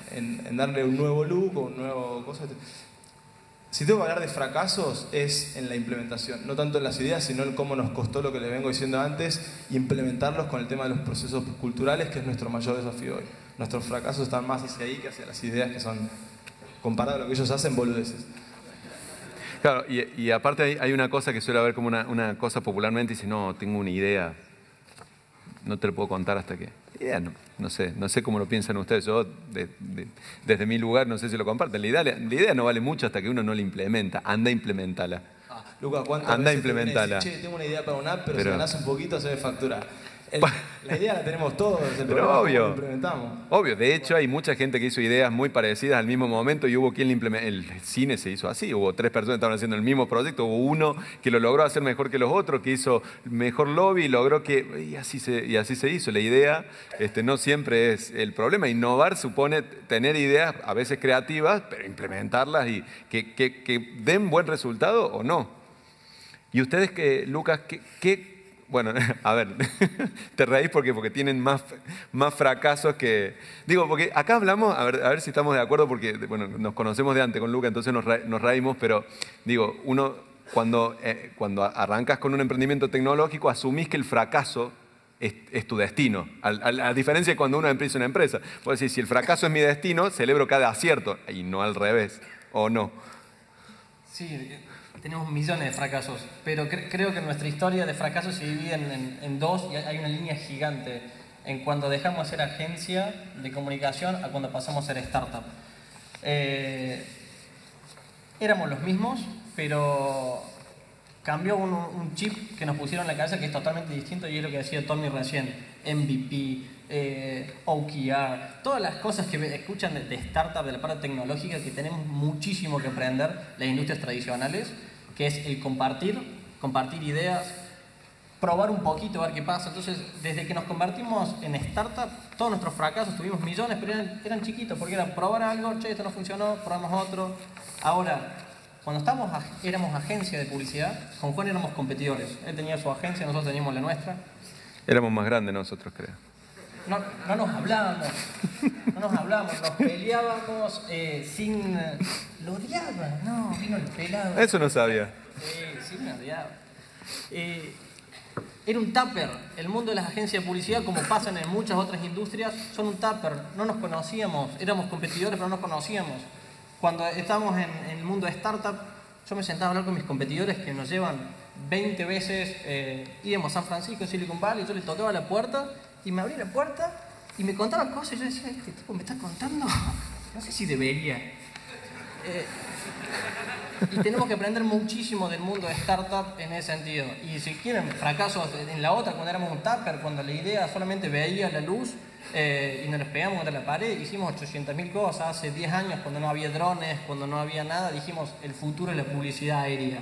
en darle un nuevo look o un nuevo cosa. Si tengo que hablar de fracasos es en la implementación, no tanto en las ideas, sino en cómo nos costó lo que les vengo diciendo antes, implementarlos con el tema de los procesos culturales, que es nuestro mayor desafío hoy. Nuestros fracasos están más hacia ahí que hacia las ideas, que son, comparado a lo que ellos hacen, boludeces. Claro, y aparte hay una cosa que suele haber como una cosa popularmente, dice, no, tengo una idea, no te lo puedo contar hasta que... Idea no sé cómo lo piensan ustedes, yo desde mi lugar no sé si lo comparten. La idea no vale mucho hasta que uno no la implementa, anda a implementarla. Lucas, ¿cuántas anda a veces te viene a implementarla? decir, che, tengo una idea para una app, pero si ganás un poquito se ve factura? La idea la tenemos todos, el Pero problema es obvio, cómo lo implementamos. obvio, de hecho hay mucha gente que hizo ideas muy parecidas al mismo momento y hubo quien la implementó. El cine se hizo así, hubo 3 personas que estaban haciendo el mismo proyecto, hubo uno que lo logró hacer mejor que los otros, que hizo mejor lobby y logró que... Y así se hizo. La idea no siempre es el problema. Innovar supone tener ideas a veces creativas, pero implementarlas y que den buen resultado o no. Y ustedes, Lucas, bueno, a ver, te reís porque tienen más fracasos que... Digo, porque acá hablamos, a ver si estamos de acuerdo, porque bueno, nos conocemos de antes con Luca, entonces nos reímos, pero digo, uno cuando arrancas con un emprendimiento tecnológico, asumís que el fracaso es tu destino, a diferencia de cuando uno empieza una empresa. Puedes decir, si el fracaso es mi destino, celebro cada acierto, y no al revés, ¿o no? Sí, tenemos millones de fracasos, pero creo que nuestra historia de fracasos se divide en dos y hay una línea gigante en cuando dejamos de ser agencia de comunicación a cuando pasamos a ser startup. Éramos los mismos, pero cambió un chip que nos pusieron en la cabeza que es totalmente distinto y es lo que decía Tommy recién, MVP, OKR, todas las cosas que escuchan de startup, de la parte tecnológica, que tenemos muchísimo que aprender las industrias tradicionales, que es el compartir ideas, probar un poquito, ver qué pasa. Entonces, desde que nos convertimos en startup, todos nuestros fracasos, tuvimos millones, pero eran chiquitos, porque era probar algo, che, esto no funcionó, probamos otro. Ahora, cuando éramos agencia de publicidad, con Juan éramos competidores. Él tenía su agencia, nosotros teníamos la nuestra. Éramos más grandes nosotros, creo. No nos hablábamos, nos peleábamos sin... Lo odiaba, no, vino el pelado. Eso no sabía. Sí, me odiaba. Era un tupper. El mundo de las agencias de publicidad, como pasan en muchas otras industrias, son un tupper. No nos conocíamos, éramos competidores, pero no nos conocíamos. Cuando estábamos en el mundo de startup, yo me sentaba a hablar con mis competidores que nos llevan 20 veces, íbamos a San Francisco, Silicon Valley, yo le tocaba la puerta y me abría la puerta y me contaba cosas y yo decía, este tipo me está contando, no sé si debería. Y tenemos que aprender muchísimo del mundo de startup en ese sentido. Y si quieren fracasos en la otra, cuando éramos un tupper, cuando la idea solamente veía la luz y nos pegamos contra la pared, hicimos 800.000 cosas. Hace 10 años, cuando no había drones, cuando no había nada, dijimos, el futuro es la publicidad aérea.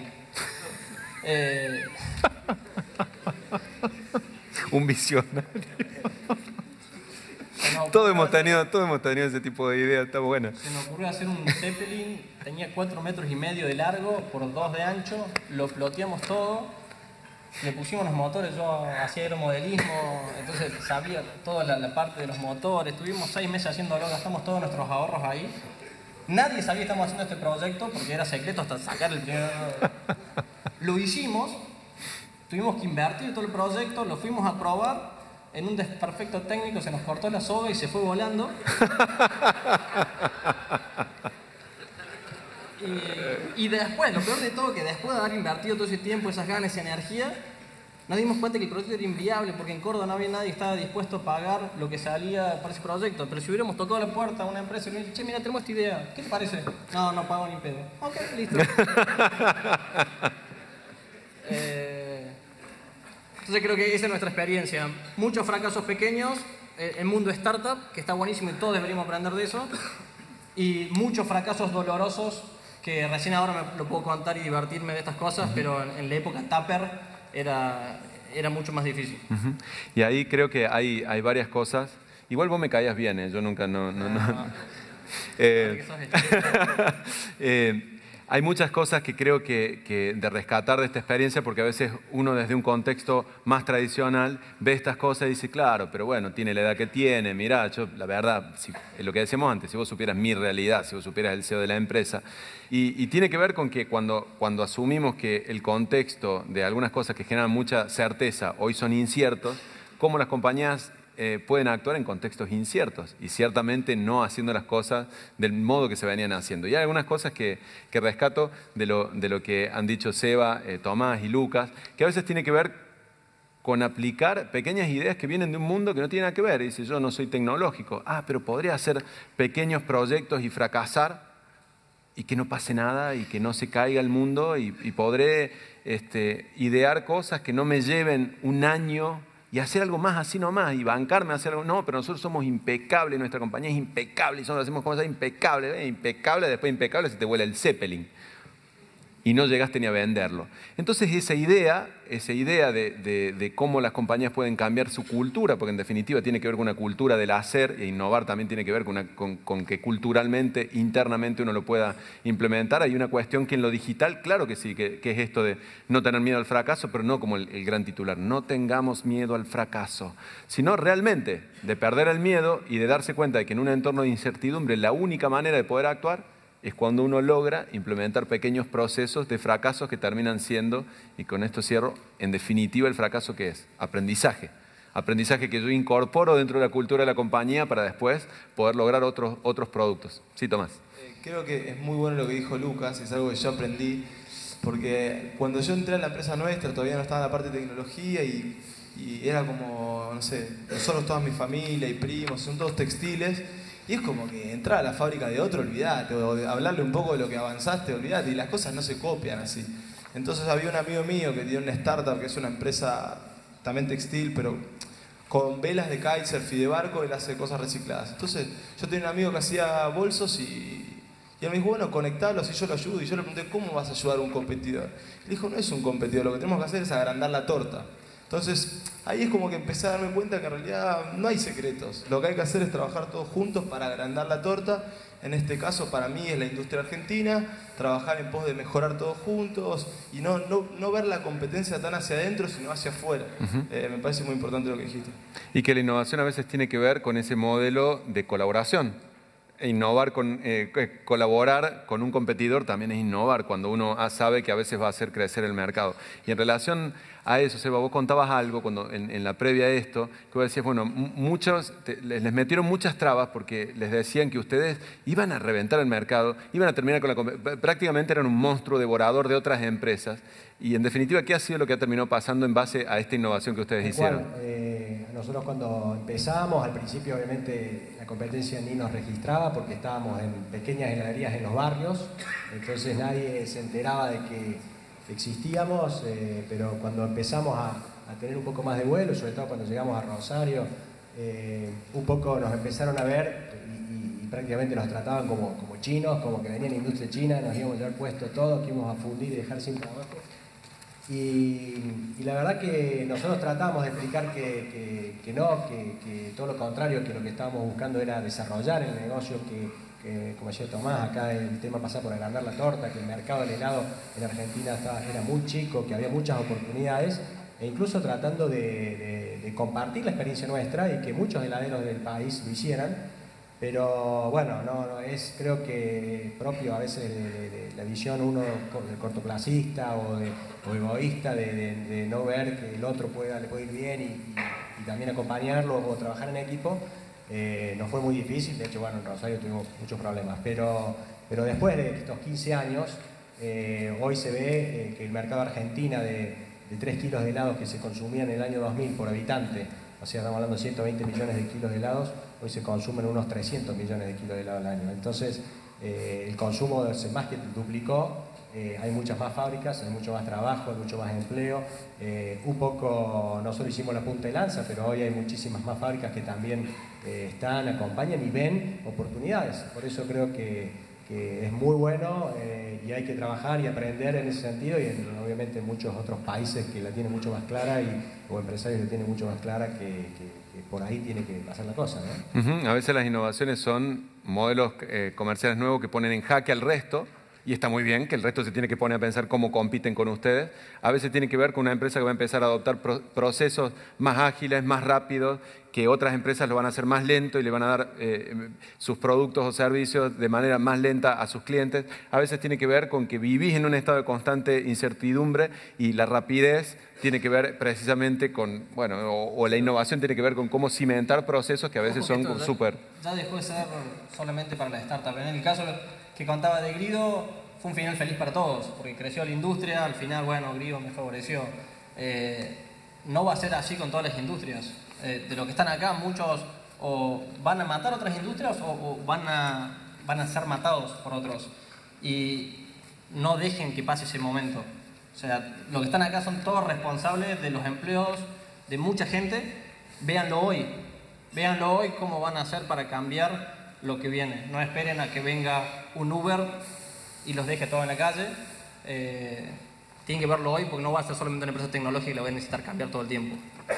Un visionario. Todos hemos tenido ese tipo de ideas, está buena. Se nos ocurrió hacer un Zeppelin, tenía 4,5 metros de largo por 2 de ancho, lo ploteamos todo, le pusimos los motores, yo hacía aeromodelismo, entonces sabía toda la parte de los motores, estuvimos 6 meses haciéndolo, gastamos todos nuestros ahorros ahí. Nadie sabía que estábamos haciendo este proyecto porque era secreto hasta sacar el primer... Lo hicimos, tuvimos que invertir todo el proyecto, lo fuimos a probar. En un desperfecto técnico se nos cortó la soga y se fue volando. Y después, lo peor de todo, que después de haber invertido todo ese tiempo, esas ganas, esa energía, nos dimos cuenta que el proyecto era inviable porque en Córdoba no había nadie que estaba dispuesto a pagar lo que salía para ese proyecto. Pero si hubiéramos tocado la puerta a una empresa y le dicho, che, mira, tenemos esta idea, ¿qué te parece? No pago ni pedo. Ok, listo. Entonces creo que esa es nuestra experiencia. Muchos fracasos pequeños, el mundo startup, que está buenísimo y todos deberíamos aprender de eso. Y muchos fracasos dolorosos, que recién ahora me lo puedo contar y divertirme de estas cosas, pero en la época Tupper era mucho más difícil. Y ahí creo que hay varias cosas. Igual vos me caías bien, yo nunca... hay muchas cosas que creo que de rescatar de esta experiencia, porque a veces uno desde un contexto más tradicional ve estas cosas y dice, claro, pero bueno, tiene la edad que tiene, mirá, yo la verdad, lo que decíamos antes, si vos supieras mi realidad, si vos supieras el CEO de la empresa, y tiene que ver con que cuando asumimos que el contexto de algunas cosas que generan mucha certeza hoy son inciertos, cómo las compañías pueden actuar en contextos inciertos y ciertamente no haciendo las cosas del modo que se venían haciendo. Y hay algunas cosas que rescato de lo que han dicho Seba, Tomás y Lucas, que a veces tiene que ver con aplicar pequeñas ideas que vienen de un mundo que no tiene nada que ver. Dice, yo no soy tecnológico. Pero podría hacer pequeños proyectos y fracasar y que no pase nada y que no se caiga el mundo y podré idear cosas que no me lleven un año y hacer algo más así nomás y bancarme a hacer algo. No, pero nosotros somos impecables, nuestra compañía es impecable y nosotros hacemos cosas impecables, impecable, después impecable se te vuela el Zeppelin y no llegaste ni a venderlo. Entonces esa idea de cómo las compañías pueden cambiar su cultura, porque en definitiva tiene que ver con una cultura del hacer, e innovar también tiene que ver con que culturalmente, internamente uno lo pueda implementar. Hay una cuestión que en lo digital, claro que sí, que es esto de no tener miedo al fracaso, pero no como el gran titular, no tengamos miedo al fracaso, sino realmente de perder el miedo y de darse cuenta de que en un entorno de incertidumbre la única manera de poder actuar es cuando uno logra implementar pequeños procesos de fracasos que terminan siendo, y con esto cierro, en definitiva el fracaso ¿qué es? Aprendizaje. Aprendizaje que yo incorporo dentro de la cultura de la compañía para después poder lograr otros productos. Sí, Tomás. Creo que es muy bueno lo que dijo Lucas, es algo que yo aprendí, porque cuando yo entré a la empresa nuestra todavía no estaba en la parte de tecnología y era como, no sé, nosotros toda mi familia y primos, son todos textiles. Y es como que entrar a la fábrica de otro, olvidate, o de hablarle un poco de lo que avanzaste, olvidate, y las cosas no se copian así. Entonces había un amigo mío que tiene una startup, que es una empresa también textil, pero con velas de kitesurf y de barco, él hace cosas recicladas. Entonces yo tenía un amigo que hacía bolsos y él me dijo, bueno, conectarlos y yo lo ayudo. Y yo le pregunté, ¿cómo vas a ayudar a un competidor? Él dijo, no es un competidor, lo que tenemos que hacer es agrandar la torta. Entonces, ahí es como que empecé a darme cuenta que en realidad no hay secretos. Lo que hay que hacer es trabajar todos juntos para agrandar la torta. En este caso, para mí, es la industria argentina, trabajar en pos de mejorar todos juntos y no ver la competencia tan hacia adentro, sino hacia afuera. Me parece muy importante lo que dijiste. Y que la innovación a veces tiene que ver con ese modelo de colaboración. Innovar colaborar con un competidor también es innovar, cuando uno sabe que a veces va a hacer crecer el mercado. Y en relación a eso, Seba, vos contabas algo en la previa a esto, que vos decías, bueno, muchos les metieron muchas trabas porque les decían que ustedes iban a reventar el mercado, iban a terminar prácticamente eran un monstruo devorador de otras empresas. Y en definitiva, ¿qué ha sido lo que ha terminado pasando en base a esta innovación que ustedes hicieron? Nosotros cuando empezamos, al principio obviamente la competencia ni nos registraba porque estábamos en pequeñas heladerías en los barrios, entonces nadie se enteraba de que existíamos, pero cuando empezamos a tener un poco más de vuelo, sobre todo cuando llegamos a Rosario, un poco nos empezaron a ver y prácticamente nos trataban como chinos, como que venían industria china, nos íbamos a llevar puesto todo, que íbamos a fundir y dejar sin trabajo. Y la verdad que nosotros tratamos de explicar que todo lo contrario, que lo que estábamos buscando era desarrollar el negocio, que como decía Tomás, acá el tema pasa por agrandar la torta, que el mercado del helado en Argentina era muy chico, que había muchas oportunidades, e incluso tratando de compartir la experiencia nuestra y que muchos heladeros del país lo hicieran. Pero bueno, es creo que propio a veces de la visión uno del cortoplacista o egoísta de no ver que el otro le puede ir bien y también acompañarlo o trabajar en equipo. Nos fue muy difícil, de hecho bueno, en Rosario tuvimos muchos problemas, pero después de estos 15 años hoy se ve que el mercado argentino de 3 kilos de helados que se consumían en el año 2000 por habitante, o sea, estamos hablando de 120 millones de kilos de helados, hoy se consumen unos 300 millones de kilos de helado al año. Entonces, el consumo se más que duplicó, hay muchas más fábricas, hay mucho más trabajo, hay mucho más empleo. Un poco, nosotros hicimos la punta de lanza, pero hoy hay muchísimas más fábricas que también acompañan y ven oportunidades. Por eso creo que es muy bueno y hay que trabajar y aprender en ese sentido y obviamente en muchos otros países que la tienen mucho más clara o empresarios la tienen mucho más clara que por ahí tiene que pasar la cosa, ¿no? A veces las innovaciones son modelos comerciales nuevos que ponen en jaque al resto y está muy bien que el resto se tiene que poner a pensar cómo compiten con ustedes. A veces tiene que ver con una empresa que va a empezar a adoptar procesos más ágiles, más rápidos, que otras empresas lo van a hacer más lento y le van a dar sus productos o servicios de manera más lenta a sus clientes. A veces tiene que ver con que vivís en un estado de constante incertidumbre y la rapidez tiene que ver precisamente con, bueno, o la innovación tiene que ver con cómo cimentar procesos que a veces son súper... Ya dejó de ser solamente para la startup. En el caso que contaba de Grido, fue un final feliz para todos, porque creció la industria, al final, bueno, Grido me favoreció. No va a ser así con todas las industrias. De los que están acá, muchos o van a matar otras industrias o van a ser matados por otros. Y no dejen que pase ese momento. O sea, los que están acá son todos responsables de los empleos de mucha gente. Véanlo hoy. Véanlo hoy cómo van a hacer para cambiar lo que viene. No esperen a que venga un Uber y los deje todos en la calle. Tienen que verlo hoy porque no va a ser solamente una empresa tecnológica y la va a necesitar cambiar todo el tiempo.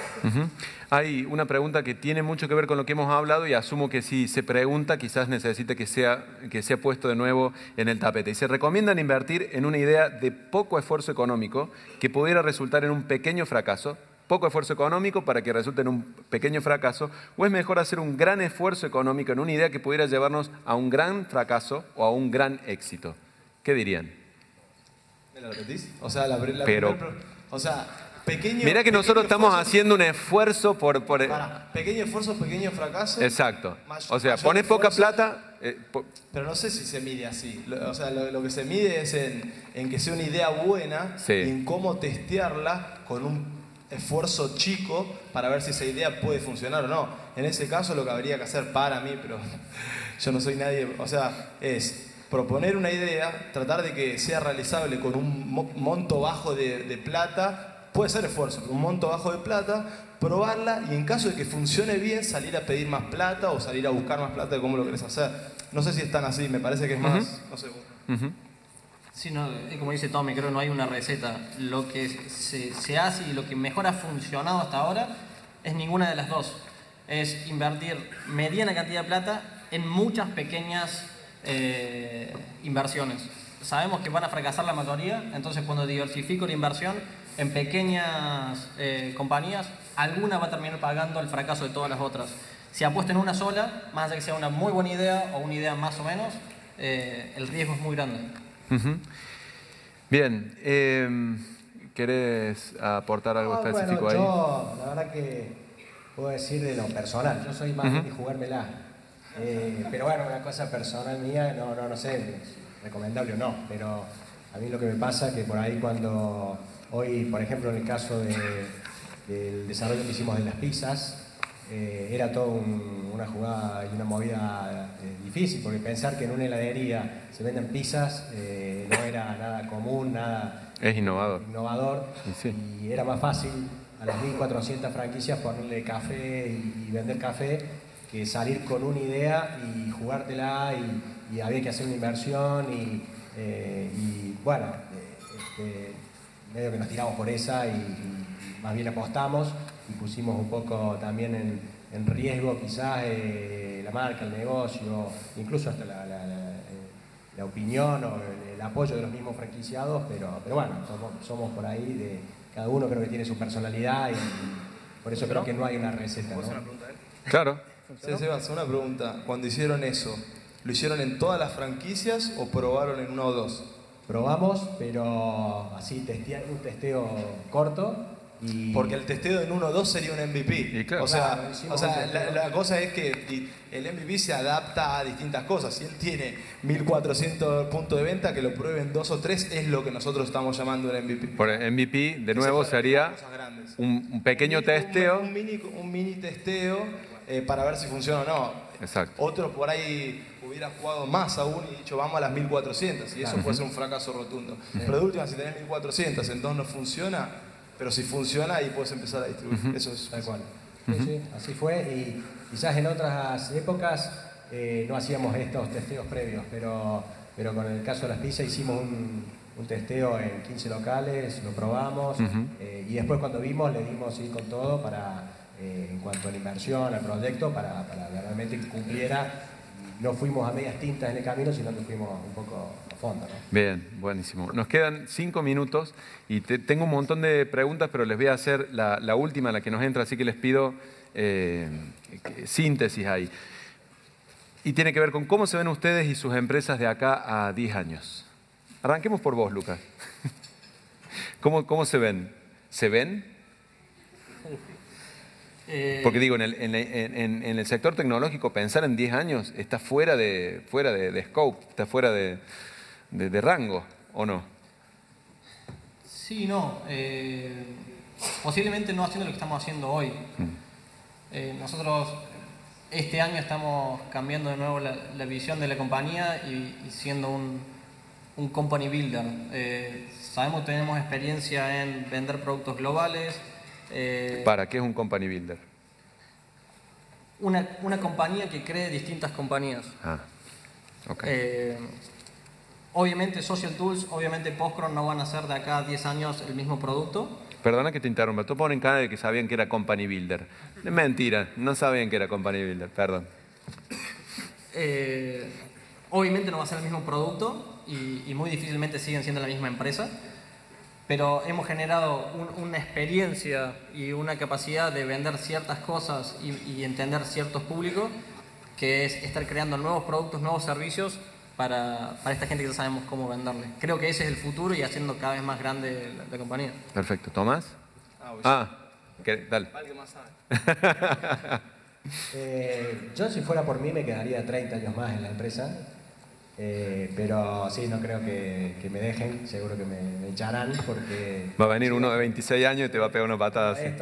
Hay una pregunta que tiene mucho que ver con lo que hemos hablado y asumo que si se pregunta quizás necesite que sea puesto de nuevo en el tapete. Y se recomiendan invertir en una idea de poco esfuerzo económico que pudiera resultar en un pequeño fracaso. Poco esfuerzo económico para que resulte en un pequeño fracaso, o es mejor hacer un gran esfuerzo económico en una idea que pudiera llevarnos a un gran fracaso o a un gran éxito. ¿Qué dirían? ¿Me lo repetís? O sea, pequeño... Mirá que nosotros estamos haciendo un esfuerzo por... pequeño esfuerzo, pequeño fracaso. Exacto. O sea, pones poca plata... Pero no sé si se mide así. O sea, lo que se mide es en que sea una idea buena, sí, y en cómo testearla con un esfuerzo chico para ver si esa idea puede funcionar o no. En ese caso lo que habría que hacer para mí, pero yo no soy nadie, o sea, es proponer una idea, tratar de que sea realizable con un monto bajo de plata, puede ser esfuerzo, un monto bajo de plata, probarla y en caso de que funcione bien, salir a pedir más plata o salir a buscar más plata de cómo lo querés hacer. No sé si es tan así, me parece que es más, no sé. Sí, no, como dice Tommy, creo que no hay una receta. Lo que se hace y lo que mejor ha funcionado hasta ahora es ninguna de las dos. Es invertir mediana cantidad de plata en muchas pequeñas inversiones. Sabemos que van a fracasar la mayoría, entonces cuando diversifico la inversión en pequeñas compañías, alguna va a terminar pagando el fracaso de todas las otras. Si apuesto en una sola, más allá que sea una muy buena idea o una idea más o menos, el riesgo es muy grande. Bien, ¿querés aportar algo específico bueno, ahí? Yo, la verdad que puedo decir de lo personal, yo soy más de jugármela. Pero bueno, una cosa personal mía, no sé, es recomendable o no, pero a mí lo que me pasa es que por ahí cuando, hoy por ejemplo en el caso del desarrollo que hicimos de las pizzas, era todo una jugada y una movida difícil, porque pensar que en una heladería se venden pizzas no era nada común, nada innovador. Sí. Y era más fácil a las 1.400 franquicias ponerle café y vender café que salir con una idea y jugártela y había que hacer una inversión y bueno, medio que nos tiramos por esa y más bien apostamos y pusimos un poco también en riesgo quizás la marca, el negocio, incluso hasta la opinión o el apoyo de los mismos franquiciados, pero bueno, somos por ahí, cada uno creo que tiene su personalidad y por eso creo que no hay una receta, ¿no? Claro. Sí, Sebas, una pregunta. Cuando hicieron eso, ¿lo hicieron en todas las franquicias o probaron en una o dos? Probamos, pero así un testeo corto. Porque el testeo en 1 o 2 sería un MVP. Claro. O sea, la cosa es que el MVP se adapta a distintas cosas. Si él tiene 1.400 puntos de venta, que lo prueben 2 o 3 es lo que nosotros estamos llamando el MVP. Por MVP, de nuevo, sería un pequeño testeo. Un mini testeo para ver si funciona o no. Exacto. Otro por ahí hubiera jugado más aún y dicho vamos a las 1.400 y eso puede ser un fracaso rotundo. Pero de última, si tenés 1.400 en 2 no funciona, pero si funciona ahí puedes empezar a distribuir. Eso es tal cual. Sí, así fue y quizás en otras épocas no hacíamos estos testeos previos, pero con el caso de las pizzas hicimos un testeo en 15 locales, lo probamos y después cuando vimos le dimos ir con todo para en cuanto a la inversión, al proyecto, para realmente que cumpliera no fuimos a medias tintas en el camino, sino que fuimos un poco a fondo, ¿no? Bien, buenísimo. Nos quedan 5 minutos y tengo un montón de preguntas, pero les voy a hacer la última, la que nos entra, así que les pido síntesis ahí. Y tiene que ver con cómo se ven ustedes y sus empresas de acá a 10 años. Arranquemos por vos, Lucas. ¿Cómo se ven? ¿Se ven? Porque digo, en el sector tecnológico pensar en 10 años está fuera de scope, está fuera de rango, ¿o no? Sí, no. Posiblemente no haciendo lo que estamos haciendo hoy. Nosotros este año estamos cambiando de nuevo la visión de la compañía y siendo un company builder. Sabemos que tenemos experiencia en vender productos globales. ¿Para qué es un company builder? Una compañía que cree distintas compañías. Okay. Obviamente Social Tools, obviamente Postcron no van a ser de acá a 10 años el mismo producto. Perdona que te interrumpa, tú pones cara de que sabían que era company builder. Es mentira, no sabían que era company builder, perdón. Obviamente no va a ser el mismo producto y muy difícilmente siguen siendo la misma empresa, pero hemos generado una experiencia y una capacidad de vender ciertas cosas y entender ciertos públicos, que es estar creando nuevos productos, nuevos servicios para esta gente que ya sabemos cómo venderle. Creo que ese es el futuro y haciendo cada vez más grande la compañía. Perfecto. ¿Tomás? Dale. Yo si fuera por mí me quedaría 30 años más en la empresa, pero sí, no creo que me dejen, seguro que me echarán porque... Va a venir uno de 26 años y te va a pegar una patada así.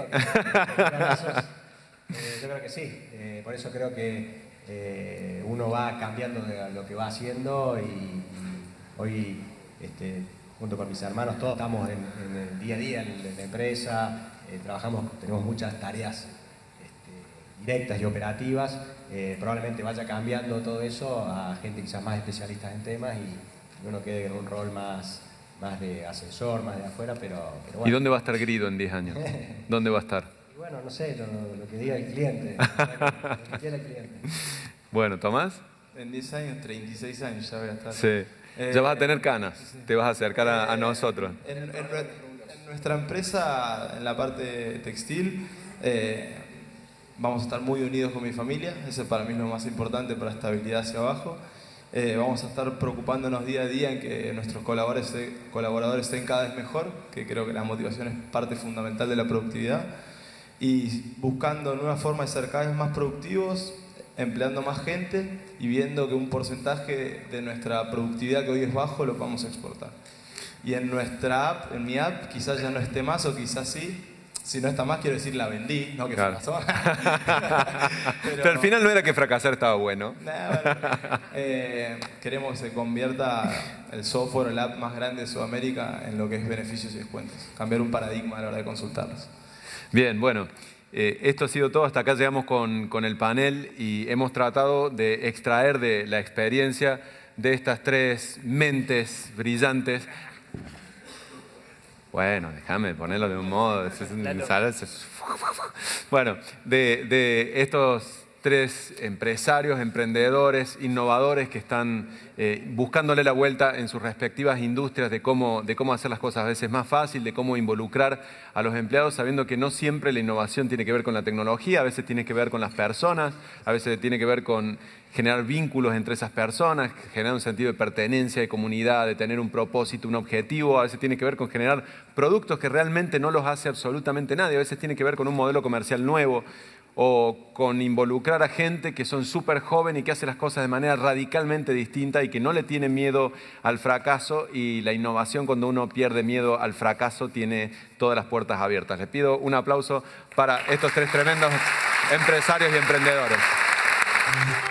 Yo creo que sí, por eso creo que uno va cambiando de lo que va haciendo y hoy, junto con mis hermanos, todos estamos en el día a día en la empresa, tenemos muchas tareas directas y operativas, probablemente vaya cambiando todo eso a gente quizás más especialista en temas y uno quede en un rol más de asesor, más de afuera, pero bueno. ¿Y dónde va a estar Grido en 10 años? ¿Dónde va a estar? Bueno, no sé, lo que diga el cliente, lo que quiera el cliente. Bueno, ¿Tomás? En 10 años, 36 años ya voy a estar. Sí. Ya vas a tener canas, sí. Te vas a acercar a nosotros. En nuestra empresa, en la parte textil, vamos a estar muy unidos con mi familia. Ese para mí es lo más importante para estabilidad hacia abajo. Vamos a estar preocupándonos día a día en que nuestros colaboradores estén cada vez mejor, que creo que la motivación es parte fundamental de la productividad. Y buscando nuevas formas de ser cada vez más productivos, empleando más gente y viendo que un porcentaje de nuestra productividad que hoy es bajo lo vamos a exportar. Y en nuestra app, en mi app, quizás ya no esté más o quizás sí. Si no está más, quiero decir la vendí, no que fracasó. Pero al final no era que fracasar estaba bueno. Queremos que se convierta el software, el app más grande de Sudamérica en lo que es beneficios y descuentos. Cambiar un paradigma a la hora de consultarlos. Bien, bueno, esto ha sido todo. Hasta acá llegamos con el panel y hemos tratado de extraer de la experiencia de estas tres mentes brillantes. Bueno, déjame ponerlo de un modo. Bueno, de estos tres empresarios, emprendedores, innovadores que están buscándole la vuelta en sus respectivas industrias de cómo hacer las cosas a veces más fácil, de cómo involucrar a los empleados, sabiendo que no siempre la innovación tiene que ver con la tecnología, a veces tiene que ver con las personas, a veces tiene que ver con generar vínculos entre esas personas, generar un sentido de pertenencia, de comunidad, de tener un propósito, un objetivo, a veces tiene que ver con generar productos que realmente no los hace absolutamente nadie, a veces tiene que ver con un modelo comercial nuevo, o con involucrar a gente que son súper joven y que hace las cosas de manera radicalmente distinta y que no le tiene miedo al fracaso, y la innovación, cuando uno pierde miedo al fracaso, tiene todas las puertas abiertas. Les pido un aplauso para estos tres tremendos empresarios y emprendedores.